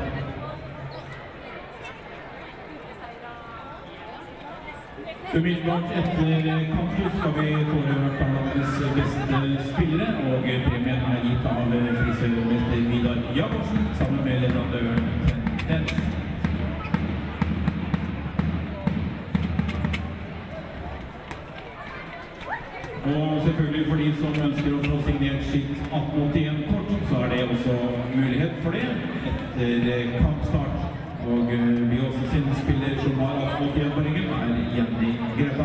Umiddelbart etter kampslutt skal vi kåre landets beste spillere, og premien gitt av frisørmester Vidar Jakobsen sammen med leverandøren Tendens. Og selvfølgelig for de som ønsker å få signert sitt 1881-kort, så det også mulighet for det etter kampstart. Og vi også sin spiller som har 1881-poengen Jenny Greta.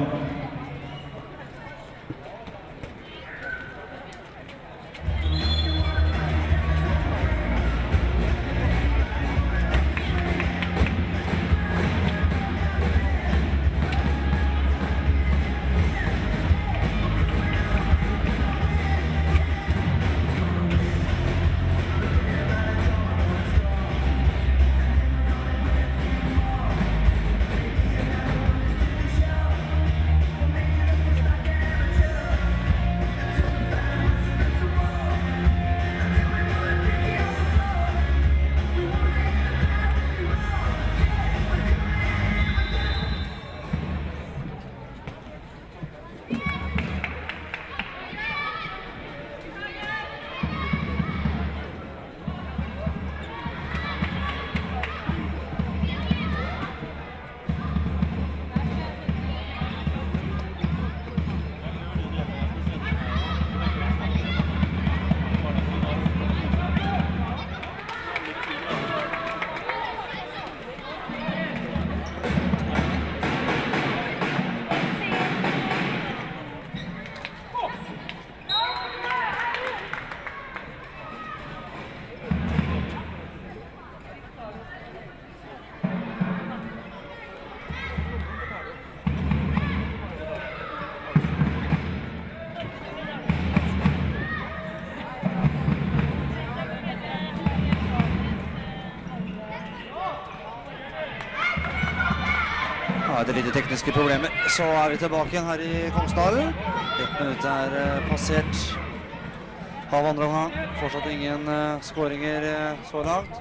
Etter litt tekniske problemer, så vi tilbake igjen her i Kongsdalen. 1 minutt passert av andre omgang. Fortsatt ingen skåringer så langt.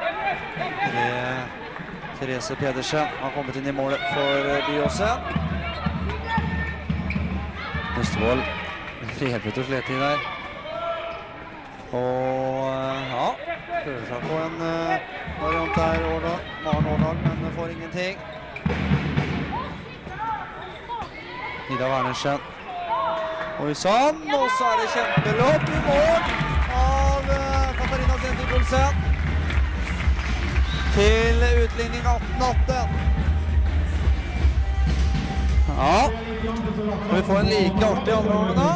Therese Pedersen har kommet inn i målet for Byåsen. Østvold revete og slete i der. Og ja, prøver seg på en variant der, Maren Årdal, men får ingenting. Ida Wernersen. Oi sann, og så det kjempelopp i mål av Katarina Sendikholsen. Til utligning 18-18. Ja, skal vi få en like artig andre omgang da?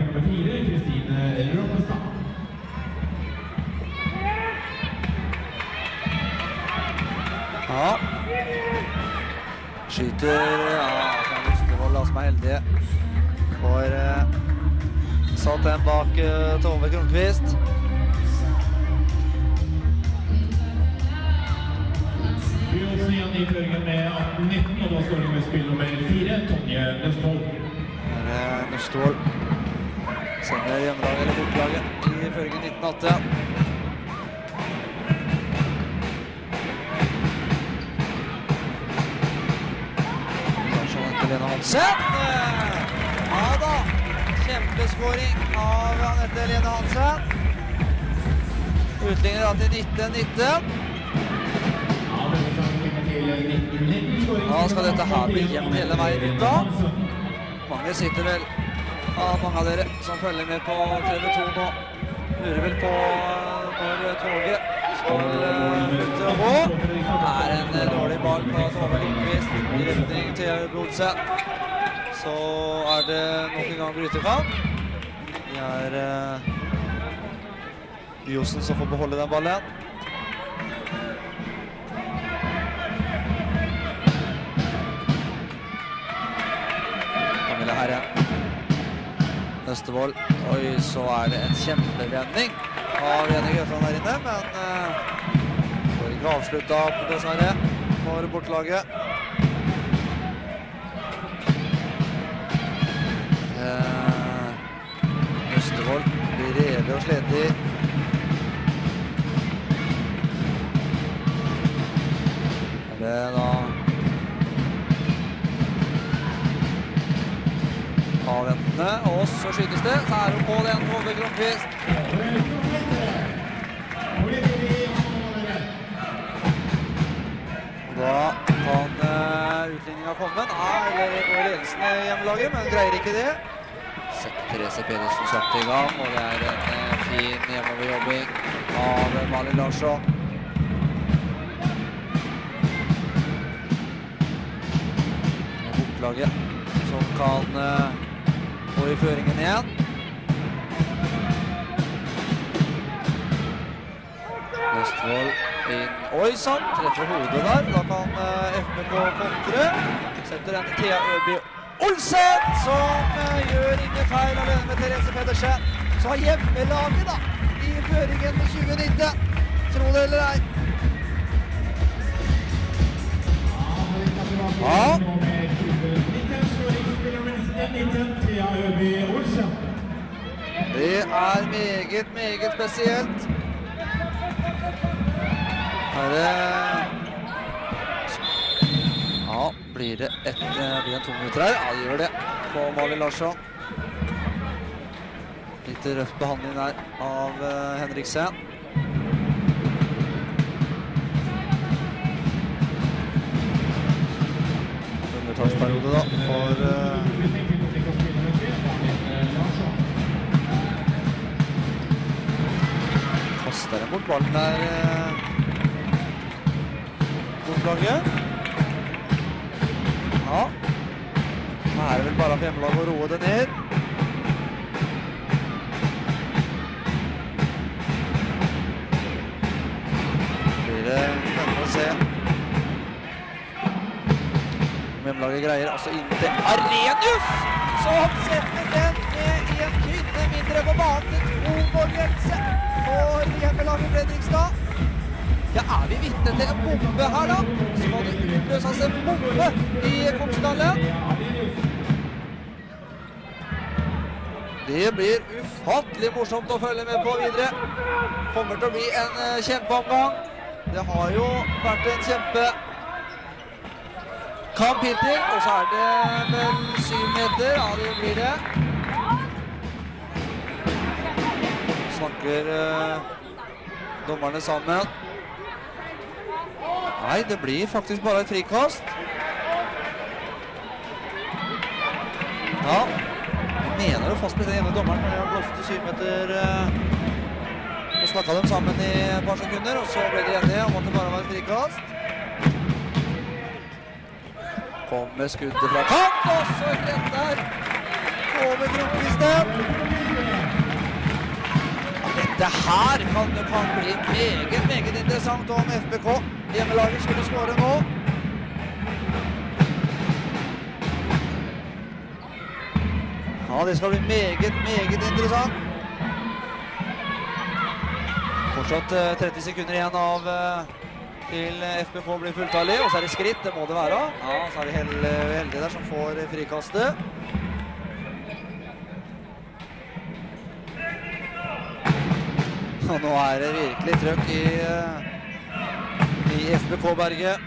Ja. Skyter, ja. La oss meg heldige for satt den bak Tove Kronqvist.
Byåsen igjen i føringen med 18-19, og da står det med spill nummer 4, Tonje Nøstvold.
Nøstvold sender hjemmelaget eller bortlaget i føringen 19-18. Lena Hansen! Ja da! Kjempeskåring av Anette Lena Hansen. Utligner da til 19-19. Da skal dette her bli jevnt hele veien ut da. Mange sitter vel av mange av dere som følger med på TV2 nå. Lurer vel på når toget skal slutte å gå. En dårlig ball på Tove Lindqvist i retning til Brodsen. Så det nok en gang brytekamp. Det Byåsen som får beholde den ballen. Eller her igjen. Østervold. Oi, så det en kjempevending av Jenny Grøtland der inne, men får ikke avslutta på dessverre for bortelaget. Østervold blir revet og slet i. Det da avventende, og så skytes det. Så det på den Tove Kronqvist. Da kan utligningen komme. Eller går ledelsen i hjemmelaget, men greier ikke det. Setter Therese Pedersen kjapt i gang, og det en fin hjemmeoverjobbing av Malin Larsson. Bortelaget som kan gå i føringen igjen. Østfold inn. Oi, sann! Treffer hodet der. Da kan FBK kontre. Setter den til Thea Øby Olsen, som gjør ingen feil alene med Therese Pedersen. Så har hjemmelaget da i føringen med 2019. Tro det eller ei. Ja. Det meget, meget spesielt. Ja, blir det en 2 minutter her? Ja, det gjør det på Malin Larsson. Litt røft behandling der av Henriksen. Undertaksperiode da for kaster den bort ballen der bortlaget. Ja, nå det vel bare på hjemmelaget å roe det ned. Blir det spennende å se. Hjemmelaget greier altså inn til Arrhenius, som setter den ned i en kvinne mindre på banen til 2-målgrense for hjemmelaget Fredrikstad. Ja, vi vitne til en bombe her da? Så det utløses en bombe i Kongsdalen. Det blir ufattelig morsomt å følge med på videre. Kommer til å bli en kjempeomgang. Det har jo vært en kamp hittil, og så det vel 7 meter. Ja, det blir det. Snakker dommerne sammen. Nei, det blir faktisk bare et frikast. Ja, jeg mener det fast med den ene dommeren når jeg blåste 7 meter. Så snakket de sammen i et par sekunder, og så ble de enige om at det bare var et frikast. Kommer skuddet fra kant, og så et rett der. Over Kronqvisten. Dette her kan bli meget, meget interessant om FBK. Hjemmelaget skulle skåre nå. Ja, det skal bli meget, meget interessant. Fortsatt 30 sekunder igjen av til FBK blir fulltallig, og så det skritt, det må det være. Ja, så det heldige der som får frikastet. Og nå det virkelig trøkk i FBK-berget.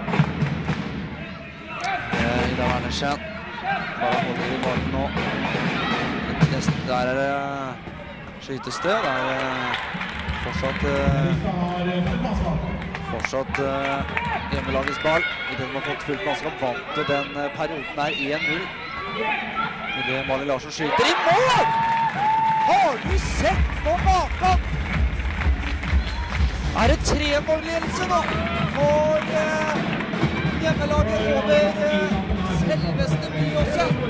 Ida Wernersen bare holder i ballen nå. Der det skytes det. Fortsatt hjemmelagets ball. I det de har fått fullt mannskap, vant til den perioden 1-0. I det Malin Larsson skyter i mål! Har du sett på maken? Det 3-målledelse nå for hjemmelaget over selveste Byåsen.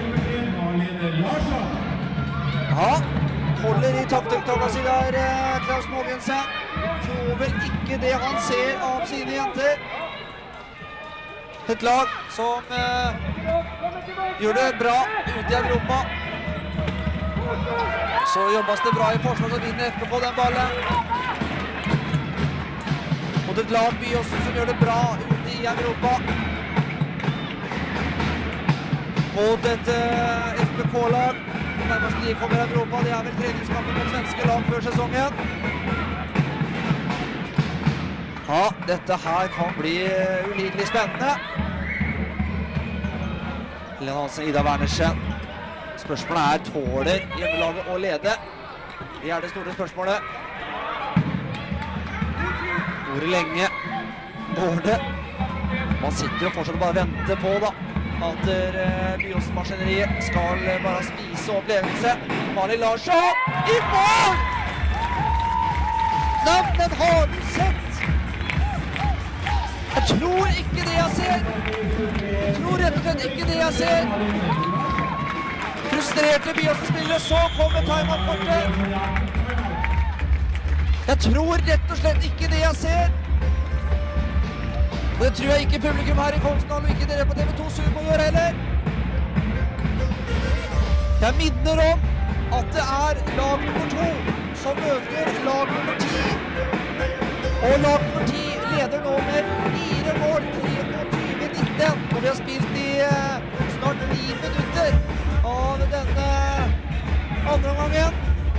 Ja, holder i taktikktagene si der, Klaus Mogensen. Tror vel ikke det han ser av sine jenter. Et lag som gjør det bra ute i Europa. Så jobbes det bra i forsvar, så vinner FBK den ballen. Og det lag Byåsen som gjør det bra ute i Europa. Mot et FBK-lag. Nærmest de kommer i Europa. Det vel treningskampen mot svenske lag før sesongen. Ja, dette her kan bli ulidelig spennende. Helene Hansen, Ida Wernersen. Spørsmålet tåler hjemmelaget å lede? Det det store spørsmålet. Hvor lenge går det? Man sitter jo fortsatt bare og venter på da, at Byåsen-maskineriet skal bare spise opplevelse. Malin Larsson i mål! Navnen har du sett! Jeg tror ikke det jeg ser. Jeg tror rett og slett ikke det jeg ser. Frustrerte Byåsen-spillere, så kommer timeout-kortet. Jeg tror rett og slett ikke det jeg ser. Og det tror jeg ikke publikum her i Kongsdal, og ikke dere på TV2 Sumo gjør heller. Jeg minner om at det lag nummer 2 som møter lag nummer 10. Og lag nummer 10 leder nå med 4 mål, 23-19. Og vi har spilt i snart 9 minutter av denne andre omgangen.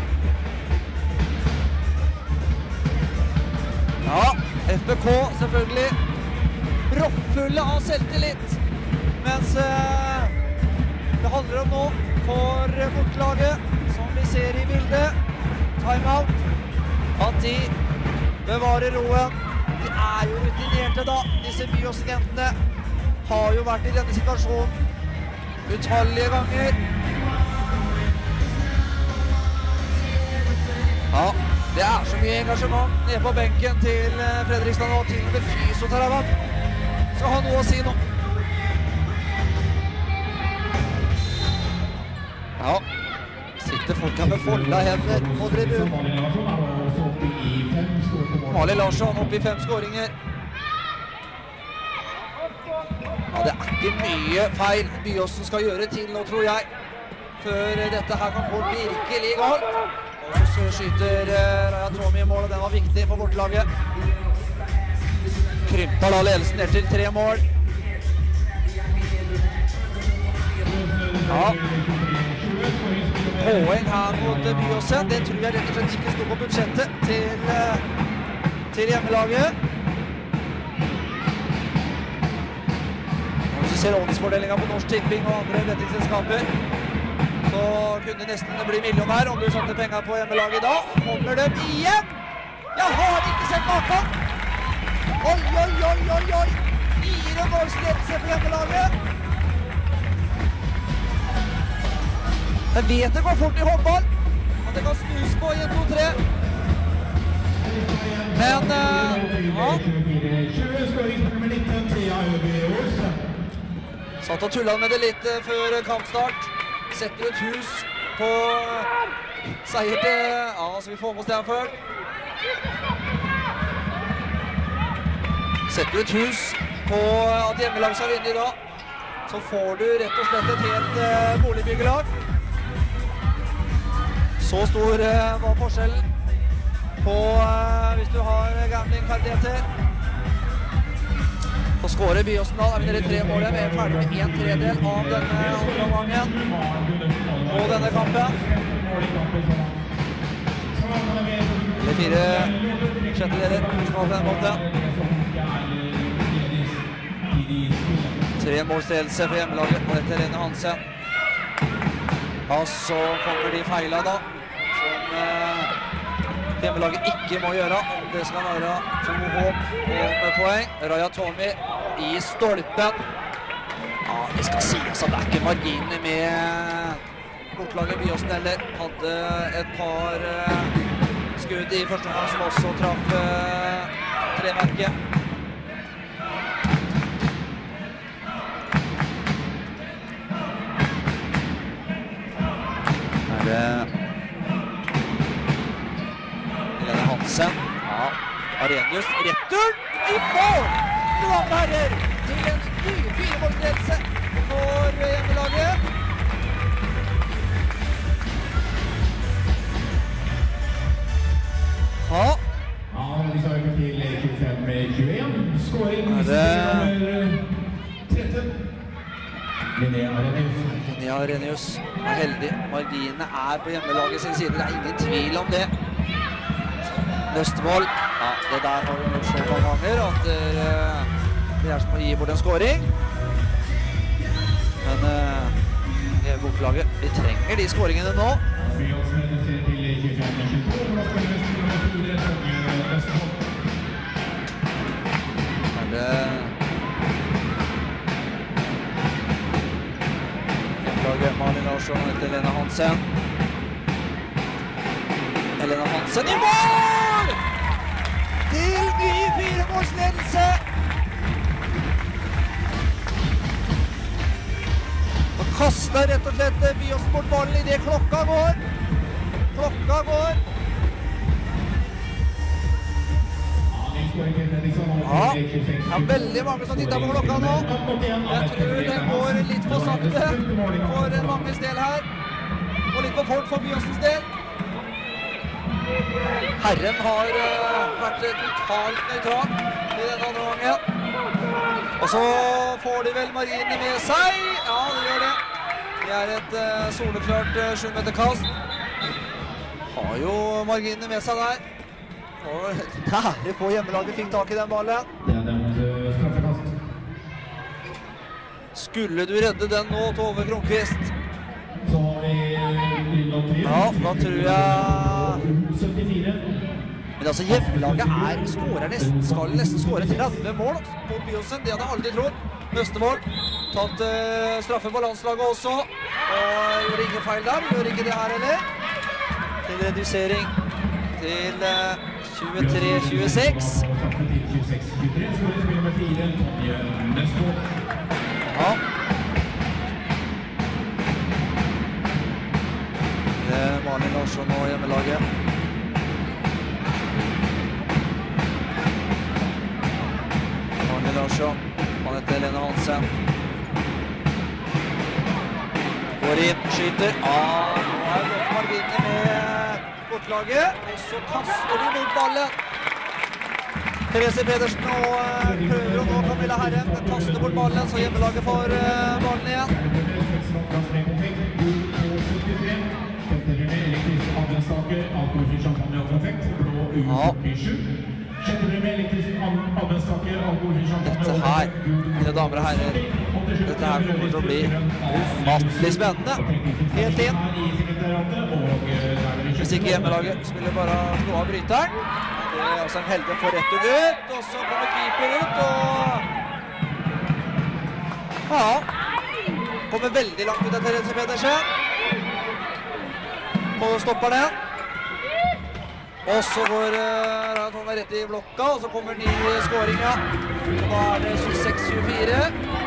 Ja, FBK selvfølgelig proppfulle av selvtillit, mens det handler om nå for bortelaget, som vi ser i bildet, timeout, at de bevarer roen. De jo rutinerte da, disse Byåsen-jentene har jo vært i denne situasjonen utallige ganger. Ja, det så mye engasjement nede på benken til Fredrikstad nå, til og med fysioterapeut skal ha noe å si nå. Ja, sitter folk her med folda hender på tribunen. Malin Larsson oppe i 5 skåringer. Ja, det ikke mye feil Byåsen skal gjøre til nå, tror jeg, før dette her kan gå virkelig galt. Og så skyter Raja Tomi i mål, og den var viktig for bortelaget. Krymper da ledelsen etter 3 mål. Ja. Poeng her mot Byåsen. Det tror jeg rett og slett ikke stod på budsjettet til hjemmelaget. Hvis du ser oddsfordelingen på Norsk Tipping og andre bettingselskaper, så kunne det nesten bli millionær om du satte penger på hjemmelaget da. Kommer dem igjen! Jeg har ikke sett maken! Oi, oi, oi, oi, oi! 4 målsledelse på hjemmelaget. Jeg vet det går fort i håndball, at det kan snus på i 1-2-3. Men, ja. Satt og tullet med det litt før kampstart. Setter et hus på seier til, ja, så vi får med oss det her før. Setter du et hus på at hjemmelaget skal vinne i dag, så får du rett og slett et helt boligbyggelag. Så stor var forskjellen på hvis du har gamblingferdigheter. Så skårer Byåsen da, vinner de 3 målene. Vi ferdig med 1/3 av denne andre omgangen og denne kampen. Det 4/6 på den måten. 3 målsledelse for hjemmelaget etter Helene Hansen. Og så kommer de feila da, som hjemmelaget ikke må gjøre. Det skal være 2 håp og poeng. Raja Tomi i stolpen. Ja, det skal sies at det ikke marginene med bortelaget Byåsen heller. Hadde et par skudd i første omgang som også traff tremerket. Helene Hansen. Ja, Arrhenius. Retur i mål! Mine damer og herrer, til en ny 4-målsledelse for hjemmelaget. Ja.
Ja, vi sa jo til 25-21. Skåring nummer 13. Linnea Renius
Er heldig. Marginene på hjemmelaget sin side. Det ingen tvil om det. Østmål. Ja, det der har vi gjort så mange ganger at det som å gi bort en skåring. Men boklaget, vi trenger de skåringene nå. Malin Larsson etter Helena Hansen. Helena Hansen i mål! Til ny 4-målsledelse! Og kaster rett og slett Byåsen bort ballen i det klokka går. Klokka går. Ja, det er veldig mange som titter på klokka nå. Jeg tror det går litt for sakte for manges del her. Og litt for fort for Byåsens del. Herren har vært totalt nøytral i denne andre gangen. Og så får de vel Marine med seg. Ja, det gjør det. Det er et soleklart 7-meterkast. Har jo Marine med seg der. Og nære på hjemmelaget fikk tak i den ballen.
Det er dømt straffekast.
Skulle du redde den nå, Tove Kronqvist?
Så har vi Lillehammer.
Ja, da tror jeg...
74.
Men altså, hjemmelaget skal nesten skåre 30 mål mot Byåsen. Det hadde jeg aldri trodd. Østmål. Tatt straffe på landslaget også. Og gjør ingen feil der. Gjør ikke det her heller. Til redusering til 23-26. Ja. Det er Malin Larsson og hjemmelaget. Malin Larsson, han heter Helena Hansen. Går inn, skyter. Ja, nå har gått marginene med bortlaget, og så kaster de mot ballen. Therese Pedersen og prøver å nå Camilla Herren. Kaster bort ballen, så hjemmelaget får ballen igjen. Ja. Dette her, mine damer og herrer, dette her kommer til å bli ufattelig spennende. Helt inn. Hvis ikke hjemmelaget spiller bare slå av bryteren. Det er altså en heldig å få retten ut, og så kommer keeper ut, og... Ja, kommer veldig langt ut av Therese Pedersen. Og stopper den. Og så går han rett i blokka, og så kommer ny skåring, ja. Da er det 26-24.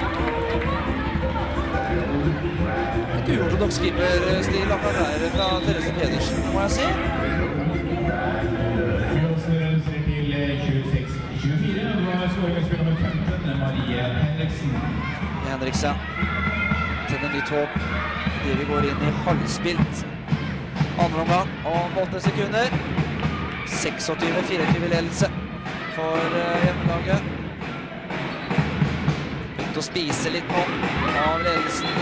Et uortodoks keeperstil akkurat der fra Therese Pedersen, må jeg si. Henriksen til en nytt håp. Vi går inn i halvspilt andre omgang om 8 sekunder. 26-24 ledelse for hjemmelaget. Begynt å spise litt nå av ledelsen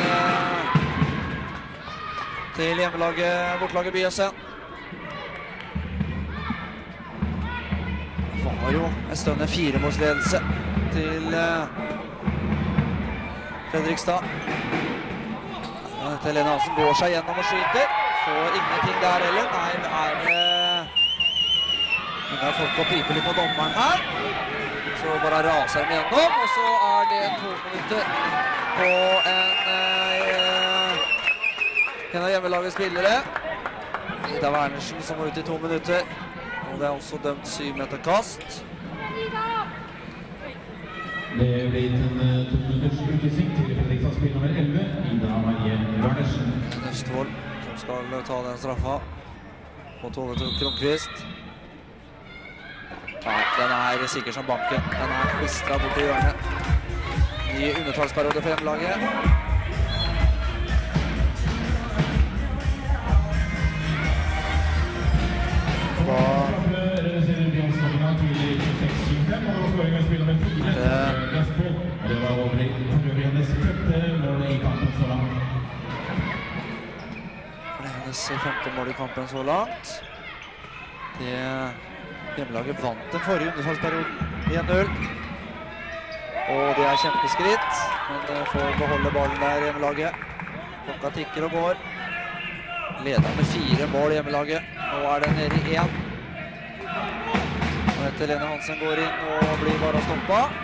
til hjemmelaget, bortlaget Byåsen. Det var jo en stående 4-målsledelse til Fredrikstad. Helena Hansen går seg gjennom og skyter. Får ingenting der heller. Nei, det er folk å pipe litt på dommeren her. Så bare raser de gjennom, og så er det 2 minutter på en av hjemmelagets spillere. Ida Wernersen som var ute i 2 minutter. Og det er også dømt 7-meterkast.
Det ble gitt en 2 minutters utlysning til Fredrikstad spill nummer 11, Ida Marie Wernersen.
Østvold som skal ta den straffa på Tove Kronqvist. Nei, den er sikker som banken. Den er klistret bort i hjørnet. Ny undertalsperiode for hjemmelaget. deres 5. mål i kampen så langt. Hjemmelaget vant den forrige undersalgsperioden 1-0. Og det kjempeskritt, men får beholde ballen der hjemmelaget. Klokka tikker og går. Leder med 4 mål hjemmelaget. Nå det nede i 1. Og etter Lene Hansen går inn og blir bare stoppet.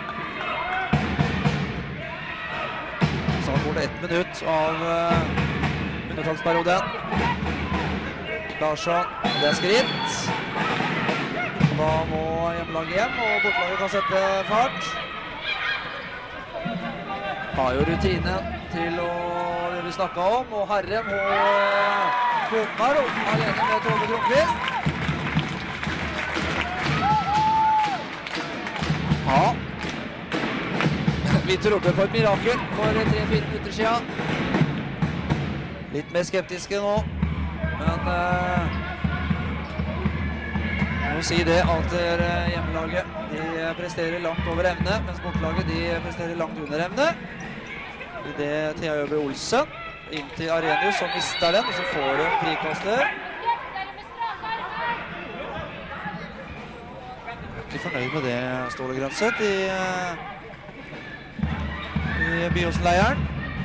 Så går det 1 minutt av undersalgsperioden. Larsson, det skritt. Da må hjemmelaget hjem, og bortelaget kan sette fart. Har jo rutinen til å det vi snakket om, og Herrem og Bomar alene med Tove Kronqvist. Ja. Vi trodde på et mirakel for 3-4 minutter siden. Litt mer skeptiske nå, men må si det at hjemmelaget de presterer langt over evne, mens bortelaget de presterer langt under evne. I det Thea Øby Olsen inn til Arrhenius, som mister den, og så får de frikaster. Ikke fornøyd med det, Ståle Grønseth i Byåsen-leiren.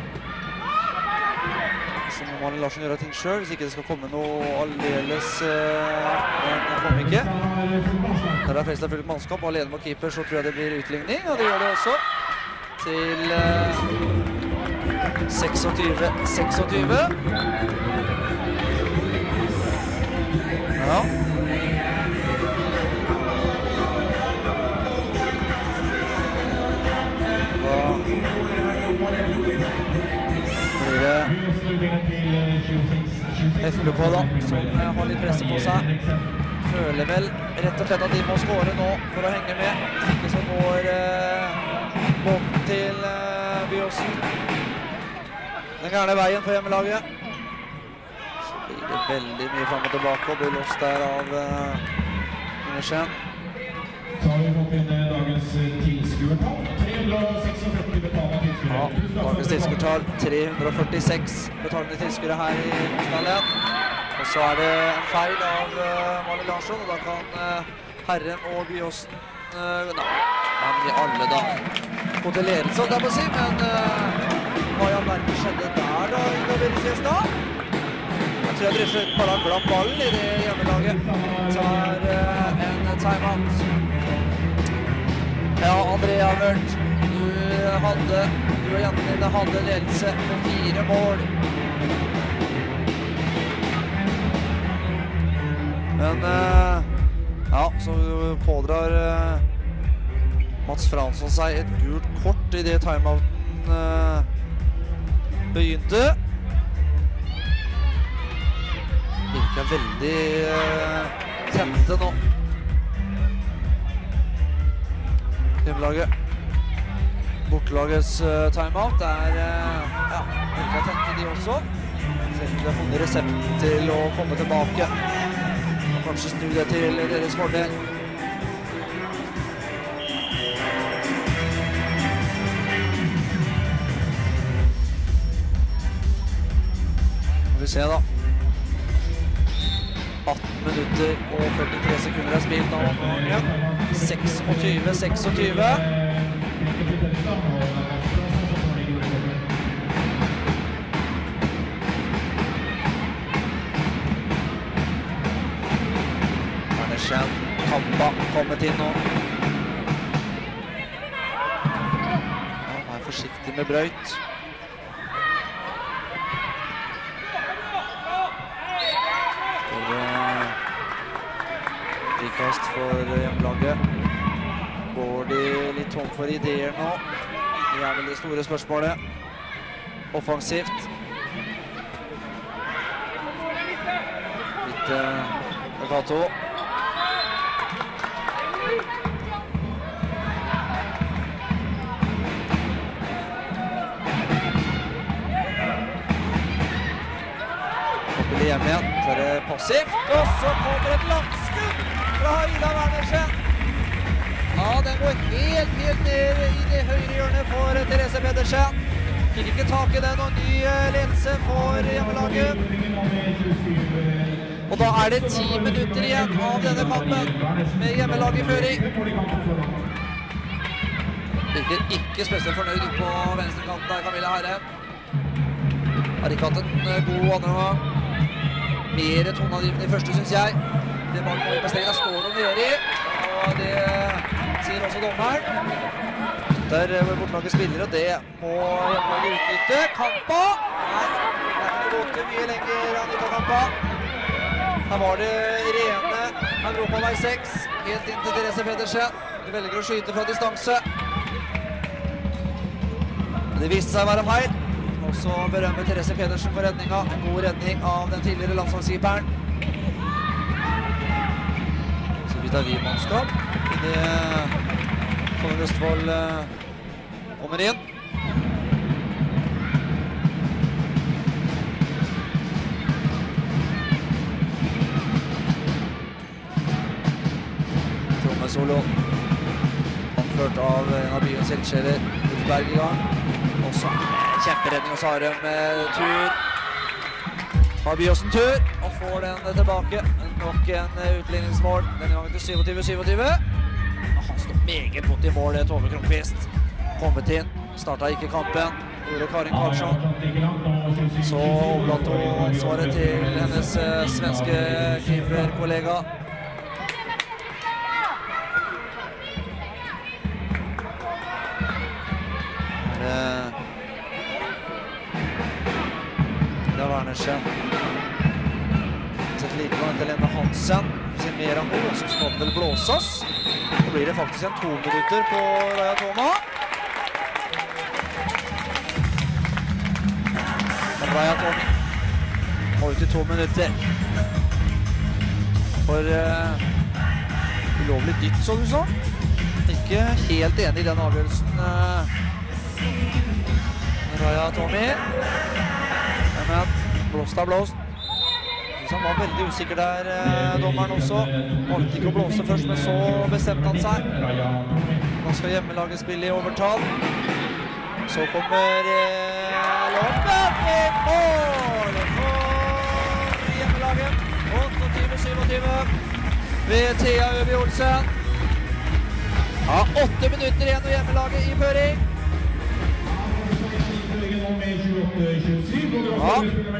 Så må Malin Larsson gjøre ting selv, hvis ikke det skal komme noe aldeles den kommer ikke. Der Fredrikstad fullt mannskap, og alene med keeper, så tror jeg det blir utligning, og det gjør det også til 26-26. Ja. FBK da, som har litt presse på seg. Føler vel rett og slett at de må skåre nå for å henge med. Hvis ikke så går båten til Byåsen den gærne veien for hjemmelaget. Så blir det veldig mye frem og tilbake og blir lost der av Ingersjøen.
Så har vi fått inn dagens tilskuertall. 346 betalende tilskuere.
Ja, dagens tilskuertall 346 betalende tilskuere her i Kongsdalen. Og så det en feil av Malin Larsson, og da kan Herrem og Byåsen i alle dager gå til ledelse, det må si, men hva i all verden skjedde der da i Gabrielsestad? Jeg tror jeg Driftsjøen bare har glatt ballen i det hjemmelaget. Tar en timeout. Ja, Andrea Wørt, du og jentene dine hadde ledelse med 4 mål. Men ja, så pådrar Mats Fransson seg et gult kort i det timeouten begynte. Virker veldig tente nå. Hjemmelaget. Bortelagets timeout ja, virker tente de også. Selv om de har funnet resepten til å komme tilbake. Og kanskje snu det til deres fordel. Får vi se da. 18 minutter og 43 sekunder spilt av omgangen. 26-26. Ernesjøen, Kampa kommet inn nå. Ja, vær forsiktig med Brøyt. Frikast for hjemmelaget. Går de litt tom for ideer nå? Det vel det store spørsmålet. Offensivt. Litt Agato. Kommer hjem igjen, så det passivt. Og så kommer et langskudd fra Ida Wernersen. Ja, den går helt ned i det høyre hjørnet for Therese Pedersen. fikk ikke tak i den, og ny ledelse for hjemmelaget. Og da er det 10 minutter igjen av denne kampen med hjemmelaget i føring. Virker ikke spesielt fornøyd på venstrekanten der, Camilla Herre. Har ikke hatt en god andre gang. Mer toneangivende i første, synes jeg. Det var noe på steget, der står de nede i, og det sier også dommeren. Der var bortlaget spillere, og det må hjemmelaget utnytte. Kampa! Nei, det er ikke gått mye lenger, Anita Kampa. Her var det rene Europavei 6, helt inn til Therese Pedersen. De velger å skyte fra distanse. Det viste seg å være feil. Også berømmer Therese Pedersen for redninga. En god redning av den tidligere landslagskeeperen. Så vidt er vi mannskap. Kollen Østfold kommer inn. Trommesolo. Anført av en av byens ildsjeler, Ulfberg i gang. Også kjemperedning, og så har de tur. Har Byåsen tur, og får den tilbake. Nok en utligningsmål, denne gangen til 27-27. Han står meget godt i mål, Tove Kronqvist. Kommet inn, startet ikke kampen. Gjorde Karin Karlsson. Så overlatt hun ansvaret til hennes svenske keeperkollega. Det er Wernersen. Sett likevel til Lene Hansen. Sin mer av mål, som skal vel blåses. Så blir det faktisk en 2 minutter på Raja Toma. Raja Toma må ut i 2 minutter. For ulovlig dytt, så du så. Ikke helt enig i den avgjørelsen. Raja Tomi. Men blåst er blåst. Han var veldig usikker der, dommeren også. Valgte ikke å blåse først, men så bestemte han seg. Nå skal hjemmelaget spille i overtall. Så kommer Lommen i mål for hjemmelaget. 28-27 ved Thea Øby Olsen. Ja, 8 minutter igjen og hjemmelaget i føring. Ja.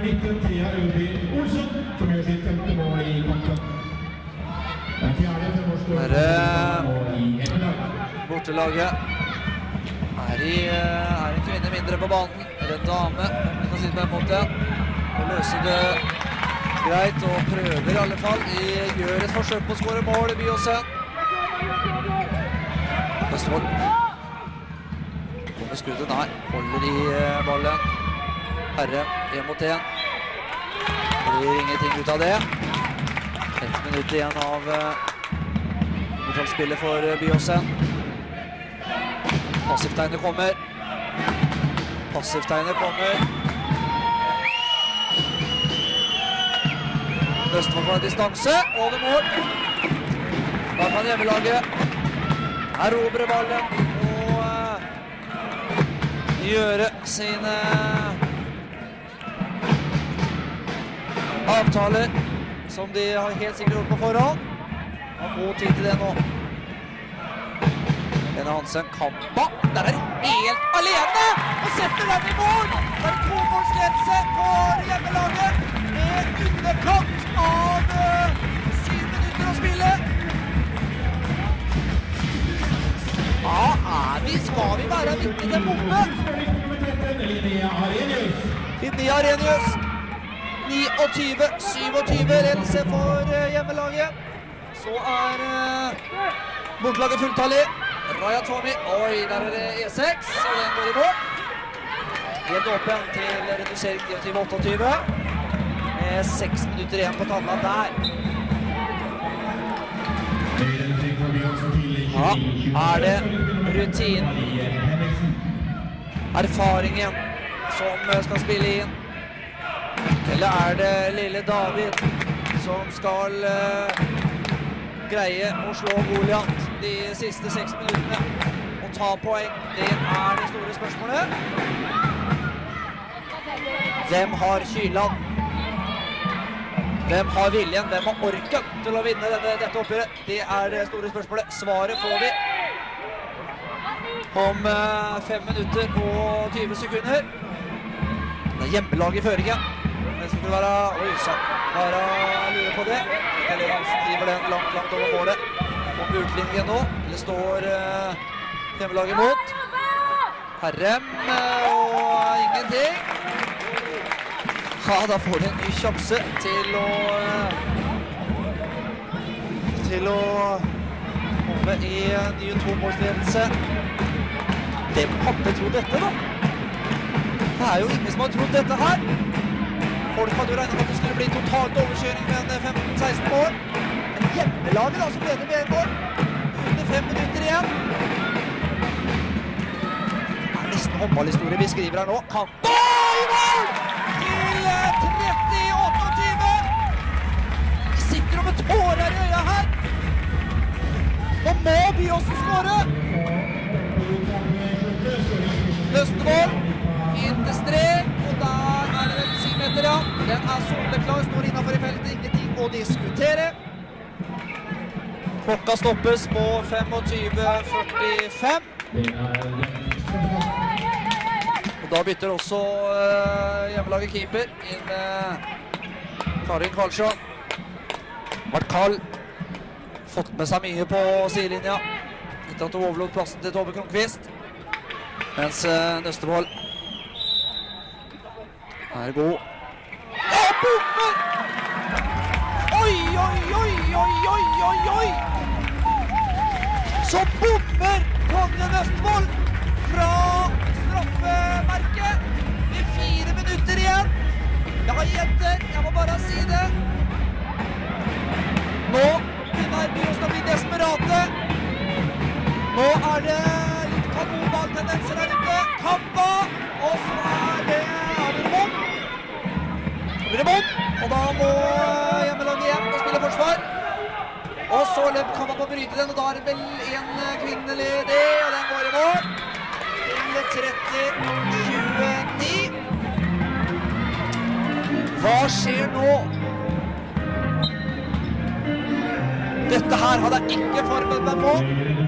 Bortelaget er en kvinne mindre på banen, eller en dame, om vi kan si det på en måte. Og løser det greit og prøver i alle fall. De gjør et forsøk på å skåre mål i Byåsen. Østfold kommer skuddet nær, holder i ballen. Herre, 1 mot 1. Det blir ingenting ut av det. 1 minutt igjen av spillet for Byåsen. Passivtegnet kommer. Østfold får en distanse, over mål. Da kan hjemmelaget erobre ballen og gjøre sine avtaler som de har helt sikkert gjort på forhånd. Har god tid til det nå. Lene Hansen, Kampa. Der er helt alene og setter den i mål. Det er 2-målsledelse for hjemmelaget med underkant av 7 minutter å spille. Ja, skal vi være viktig til bombe? Linnea Arrhenius. 29-27 ledelse for hjemmelaget. Så er bortelaget fulltallig. Raja Tomi. Oi, der er det E6, og den går i mål. Helt åpen til redusering 29-28. Med 6 minutter igjen på tavla der. Ja, er det rutinen, erfaringen som skal spille inn? Eller er det lille David som skal greie å slå Goliat de siste 6 minuttene og ta poeng? Det er det store spørsmålet. Hvem har kylan? Hvem har viljen? Hvem har orken til å vinne dette oppgjøret? Det er det store spørsmålet. Svaret får vi om 5 minutter og 20 sekunder. Det er hjemmelag i føringen. Det skulle være... Oi, Sara lurer på det. Eller Hansen driver den langt over målet. Om utlinjen nå. Det står hjemmelaget mot. Herrem og ingenting. Ja, da får de en ny sjanse til å komme i ny 2-målsledelse. Hvem hadde trodd dette, da? Det er jo ingen som har trodd dette her. Folk hadde jo regnet med at det skulle bli totalt overkjøring med en 15-16 mål. Men hjemmelaget da, som leder med 1 mål. Under 5 minutter igjen. Det er nesten håndballhistorie vi skriver her nå. Kampa i mål! Til 30-28. Vi sitter med tårer i øya her. Nå må Byåsen skåre. Østvold, inn til strek, og der er det 10 meter, ja. Den er soleklar, står innenfor i feltet, ingenting å diskutere. Klokka stoppes på 25:45. Og da bytter også hjemmelaget keeper inn Karin Karlsson. Vært kald, fått med seg mye på sidelinja, etter at hun overlot plassen til Tove Kronqvist. Mens Nøstevold er god. Ja, bommen! Oi, oi, oi, oi, oi, oi, oi! Så bommer Tonje Nøstevold fra straffemerket med 4 minutter igjen. Jeg har jenter, jeg må bare si det. Nå begynner Byåsen å bli desperate. Nå er det kanonballtendenser der ute. Kampa, og så er det bom. Og da må hjemmelaget igjen og spille forsvar. Og så løp Kampa på å bryte den, og da er det vel en kvinne ledig, og den går i mål. Til 30-29. Hva skjer nå? Dette her hadde jeg ikke forberedt meg på.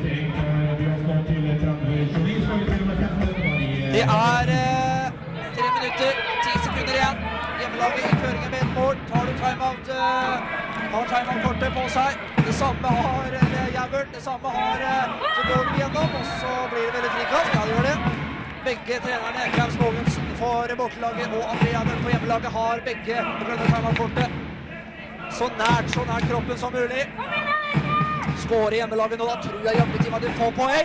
Det er 3 minutter, 10 sekunder igjen. Hjemmelaget i føringen med 1 mål. Tar du timeout, har timeout-kortet på seg. Det samme har Javert, det samme har så går vi gjennom, og så blir det veldig frikast. Ja, det gjør det. Begge trenerne, Klaus Mogensen for bortelaget og André Javert på hjemmelaget, har begge grønne timeout-kortet. Så nært kroppen som mulig. Skårer hjemmelaget nå, da tror jeg Jakob at de får poeng.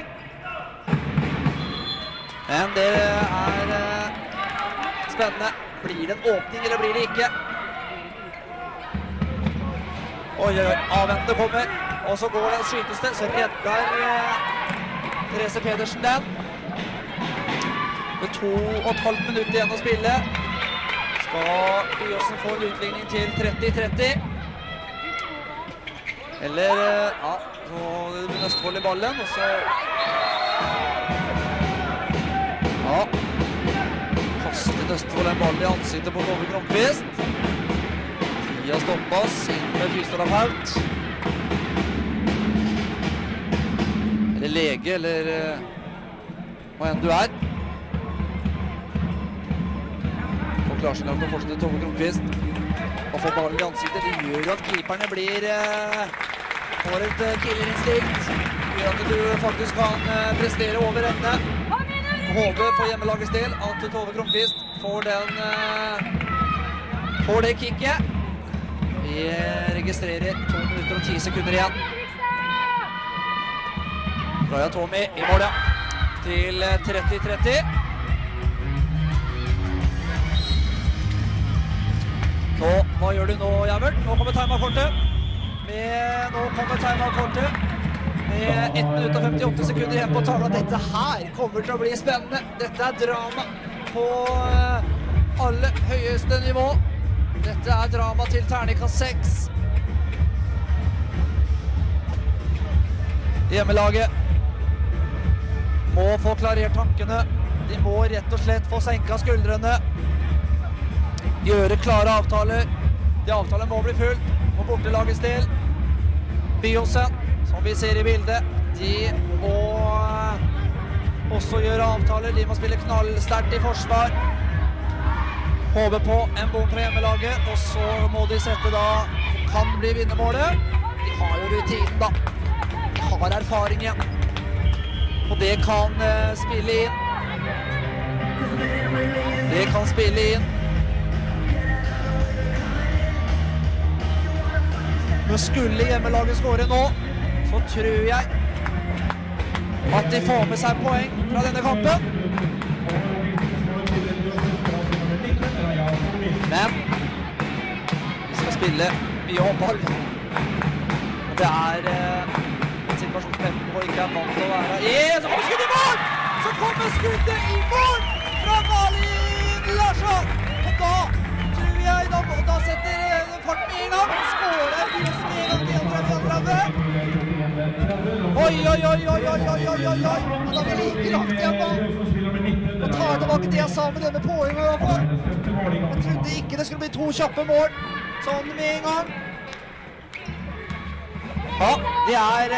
Men det er spennende. Blir det en åpning, eller blir det ikke? Oi, avventende kommer. Og så går det, skytes det, så redder Therese Pedersen den. Med 2,5 minutter igjen å spille. Skal Byåsen få en utligning til 30-30. Eller, ja, så Nøstevold i ballen, og så... Ja, kaster Nøstevold en ball i ansiktet på Tove Kronqvist. Tida stoppes, inn med fysioterapeut. Eller lege, eller hva enn du er. Og klarer seg langt å fortsette Tove Kronqvist. Og får ballen i ansiktet. Det gjør jo at keeperne får et killerinstinkt. Det gjør at du faktisk kan prestere over evne. Håper for hjemmelagets del at Tove Kronqvist får det kicket. Vi registrerer 2 minutter og 10 sekunder igjen. Raja Tomi i mål, ja. Til 30-30. Hva gjør du nå, Javert? Nå kommer timeout-kortet. Med 1 minutt og 58 sekunder igjen på tavla. Dette her kommer til å bli spennende. Dette er drama på aller høyeste nivå. Dette er drama til terningkast 6. Hjemmelaget må få klarert tankene. De må rett og slett få senket skuldrene. gjøre klare avtaler. De avtalene må bli fulgt på bortelagets del. Byåsen, som vi ser i bildet, de må også gjøre avtaler. De må spille knallsterkt i forsvar. Håper på en bom fra hjemmelaget, og så må de sette da, kan bli vinnermålet. De har jo rutinen da. De har erfaringen. Og det kan spille inn. Det kan spille inn. Men skulle hjemmelaget skåre nå, så tror jeg at de får med seg poeng fra denne kampen. Men vi skal spille mye håndball. Det er en situasjon som ikke er vant til å være. Så kommer skuddet i mål! Så kommer skuddet i mål fra Malin Larsson! Og da tror jeg, da setter den farten med en gang. Skårer Byåsen med en gang til 30. Oi! Og da er vi like langt igjen da. Nå tar jeg tilbake det jeg sa med denne poenget i hvert fall. Jeg trodde ikke det skulle bli 2 kjappe mål. Sånn med en gang. Ja, det er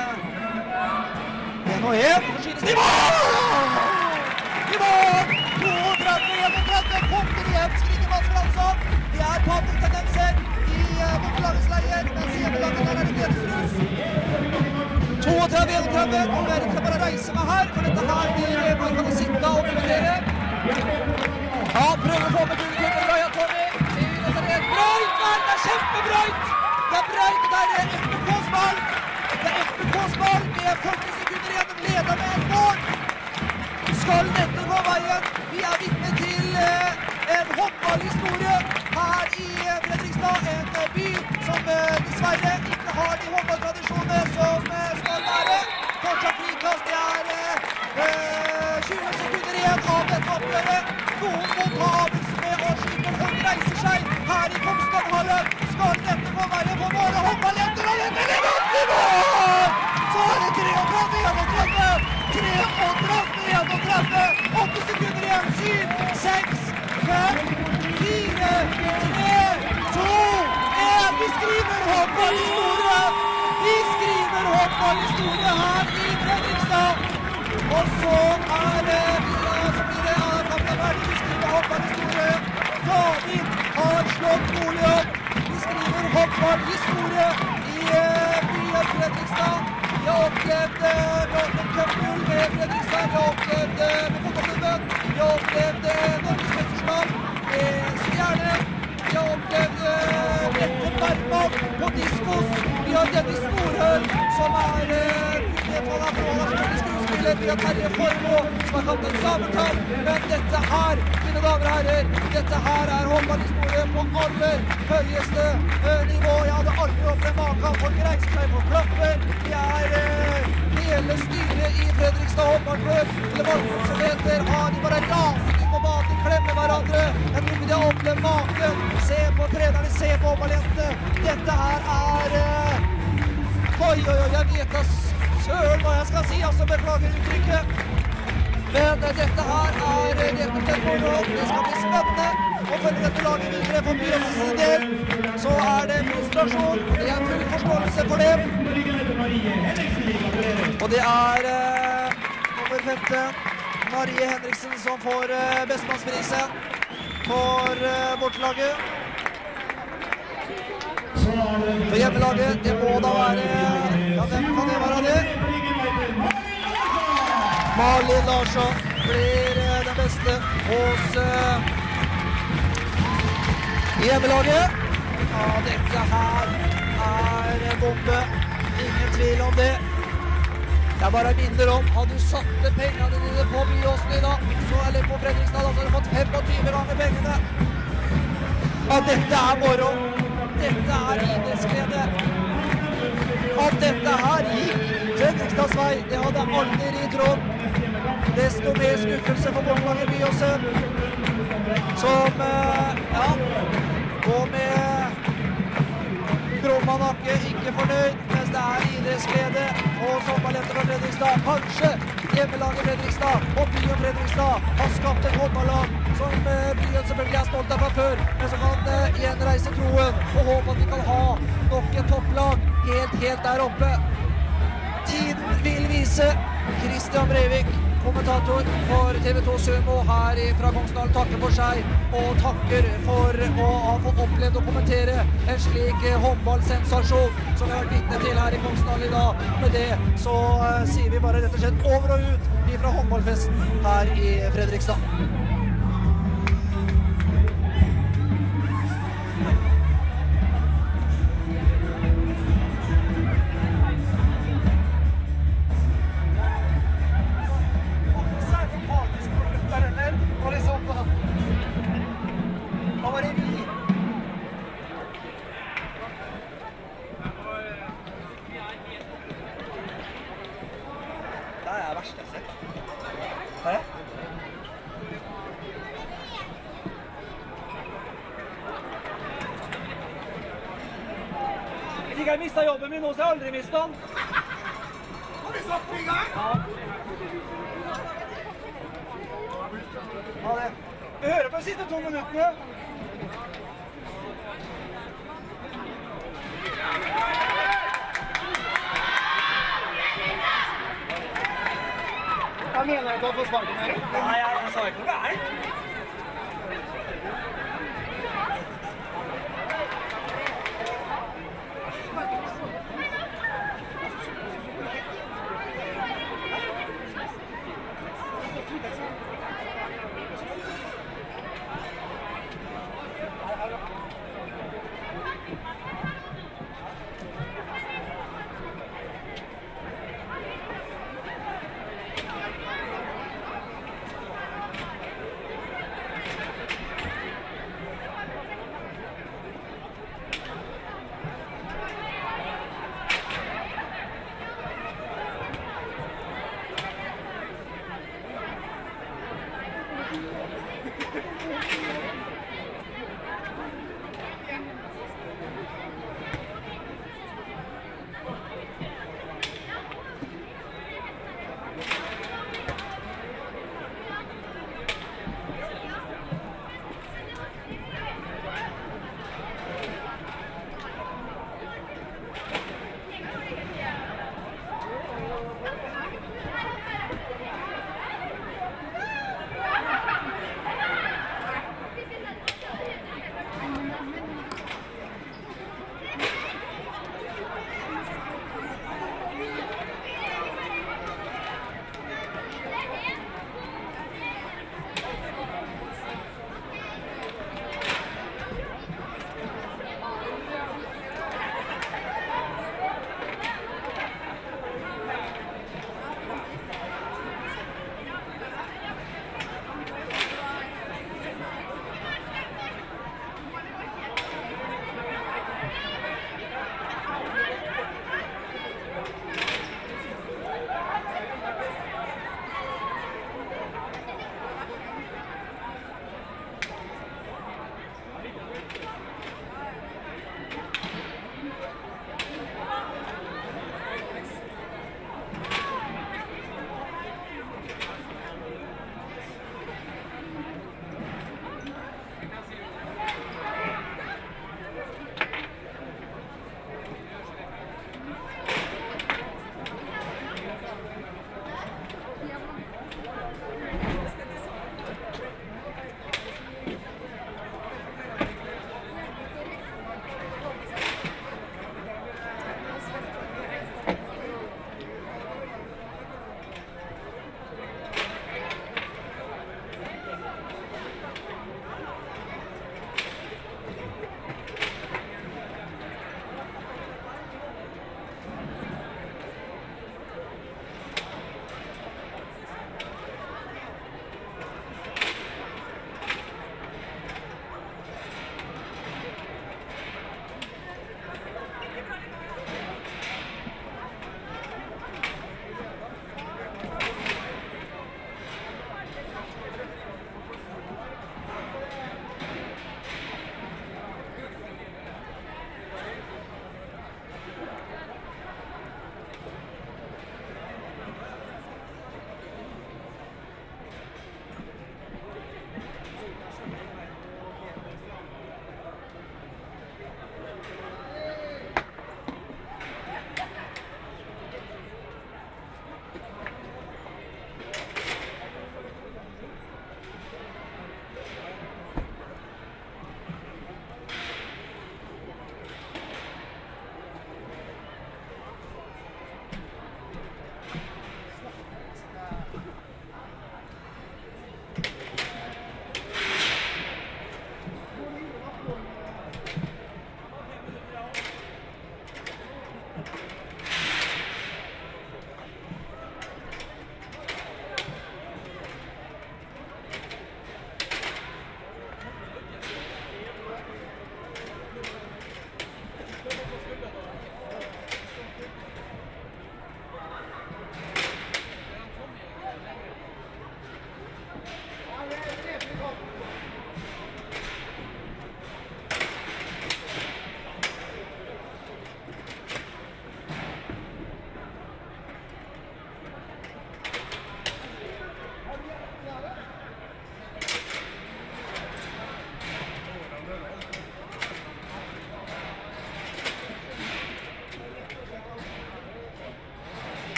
1-1. Så skytes det i mål! I mål! 32-31. Kommer igjen, skriker Mats Fransson. Det er paniktendenser i bortelagets leier. Mens hjemmelaget der er det Gledesrus. 32-31. Og jeg skal bare reise meg her, for dette her blir man kan sitte og kommentere. Ja, prøver å få med publikum med Brøya, Tommy. Brøyt, det er kjempebrøyt! Det er brøyt, det er FBK-ball. Det er FBK-ball med 40 sekunder igjen, leder med et mål. Skal dette gå veien? Vi er vitne til en håndballhistorie her i Fredrikstad, en by som dessverre ikke har de håndballtradisjonene som skal være. Fortsatt frikast, det er 20 sekunder igjen av dette oppgjøret. Noen må ta avgjørelsen med å skyte, og folk reiser seg her i Kongsdalhallen. Skal dette gå veien på våre håndballjenter, og det blir godt i mål! Så er det 33-31. 8 sekunder igjen, 7, 6, 5, 4, 3, 2, 1. Vi skriver håndballhistorie! Vi skriver håndballhistorie her i Fredrikstad! Og så er det vi skriver håndballhistorie. David har slått Nordlund. Vi skriver håndballhistorie i byen Fredrikstad. Vi har opplevd Cup-gull med Fredrikstad. Vi har opplevd med fotballklubben. Vi har opplevd Norges mesterskap med Stjerne. Vi har opplevd Bette Bergman på diskos. Vi har Dennis Nordhøl, som er skuespiller. Vi har Terje Formoe, som har kalt en Sabeltann. Men dette her, mine damer og herrer, dette her er håndballhistorie på aller høyeste nivå. Jeg hadde aldri opplevd maken. Folk reiser seg på klapper. Vi er hele styret i Fredrikstad håndballklubb, eller valgklubb som heter, de bare raser inn på banen, de klemmer hverandre. Jeg tror ikke de har opplevd maken. Se på trenerne, se på håndballjentene. Dette her er oi, jeg vet da søren hva jeg skal si, altså beklager uttrykket. Men dette her er rett og slett moro. Det skal bli spennende å følge dette laget videre for Byåsens del. Så er det frustrasjon, og det er full forståelse for det. Og det er nummer 15, Marie Henriksen, som får bestemannsprisen for bortelaget. For hjemmelaget, det må da være, ja, hvem kan det være det? Malin Larsson blir den beste hos hjemmelaget. Ja, dette her er en bombe, ingen tvil om det. Jeg bare minner om, har du satt pengene dine på Byåsen i dag, eller på Fredrikstad, så har du fått 25 ganger pengene. Ja, dette er moro. Dette er idrettsglede. At dette her gikk Fredrikstads vei, det hadde jeg aldri trodd. Desto mer skuffelse for bortelaget Byåsen, som går med krumma nakke, ikke fornøyd, mens det er idrettsglede og håndballjenter fra Fredrikstad. Kanskje hjemmelaget Fredrikstad og byen Fredrikstad har skapt et håndballag som byen selvfølgelig er stolt av fra før, men som kan igjen reise troen og håpe at vi kan ha nok et topplag helt der oppe. Tiden vil vise. Christian Breivik, kommentator for TV 2 Sumo her fra Kongsdalen, takker for seg og takker for å ha fått opplevd å kommentere en slik håndballsensasjon som vi har vært vitne til her i Kongsdalen i dag. Med det så sier vi bare rett og slett over og ut fra håndballfesten her i Fredrikstad.
Hvis jeg mistet jobben min nå, så har jeg aldri mistet den.
Har vi satt i gang?
Ja. Ha det. Vi hører på de siste 2 minuttene. Hva mener du til å få sparken her? Nei, jeg sa ikke noe gærent.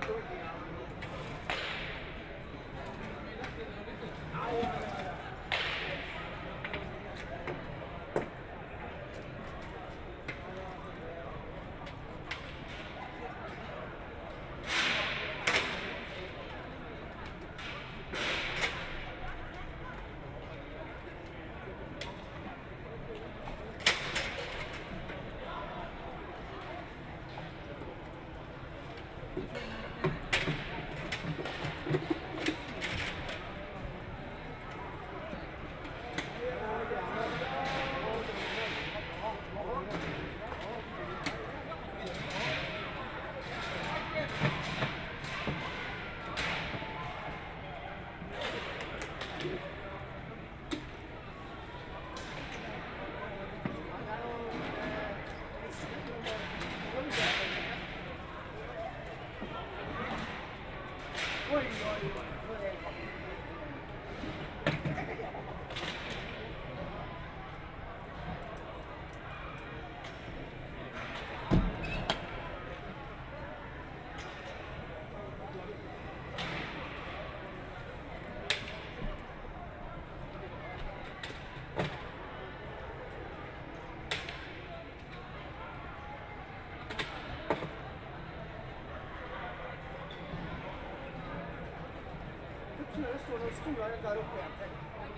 Det står noen store der oppe igjen til.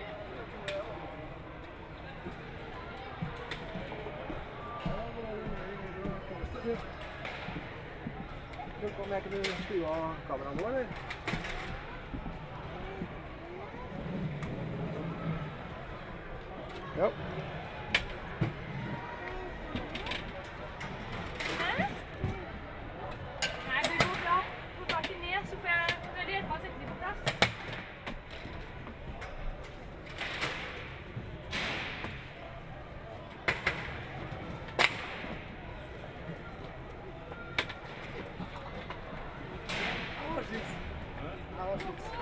Lurer på om jeg kunne skru av kameraet nå, eller? Ja.
Nei, det går bra. Få tak i ned, så får jeg hjelpe å sette dem på plass.
Det var fiks.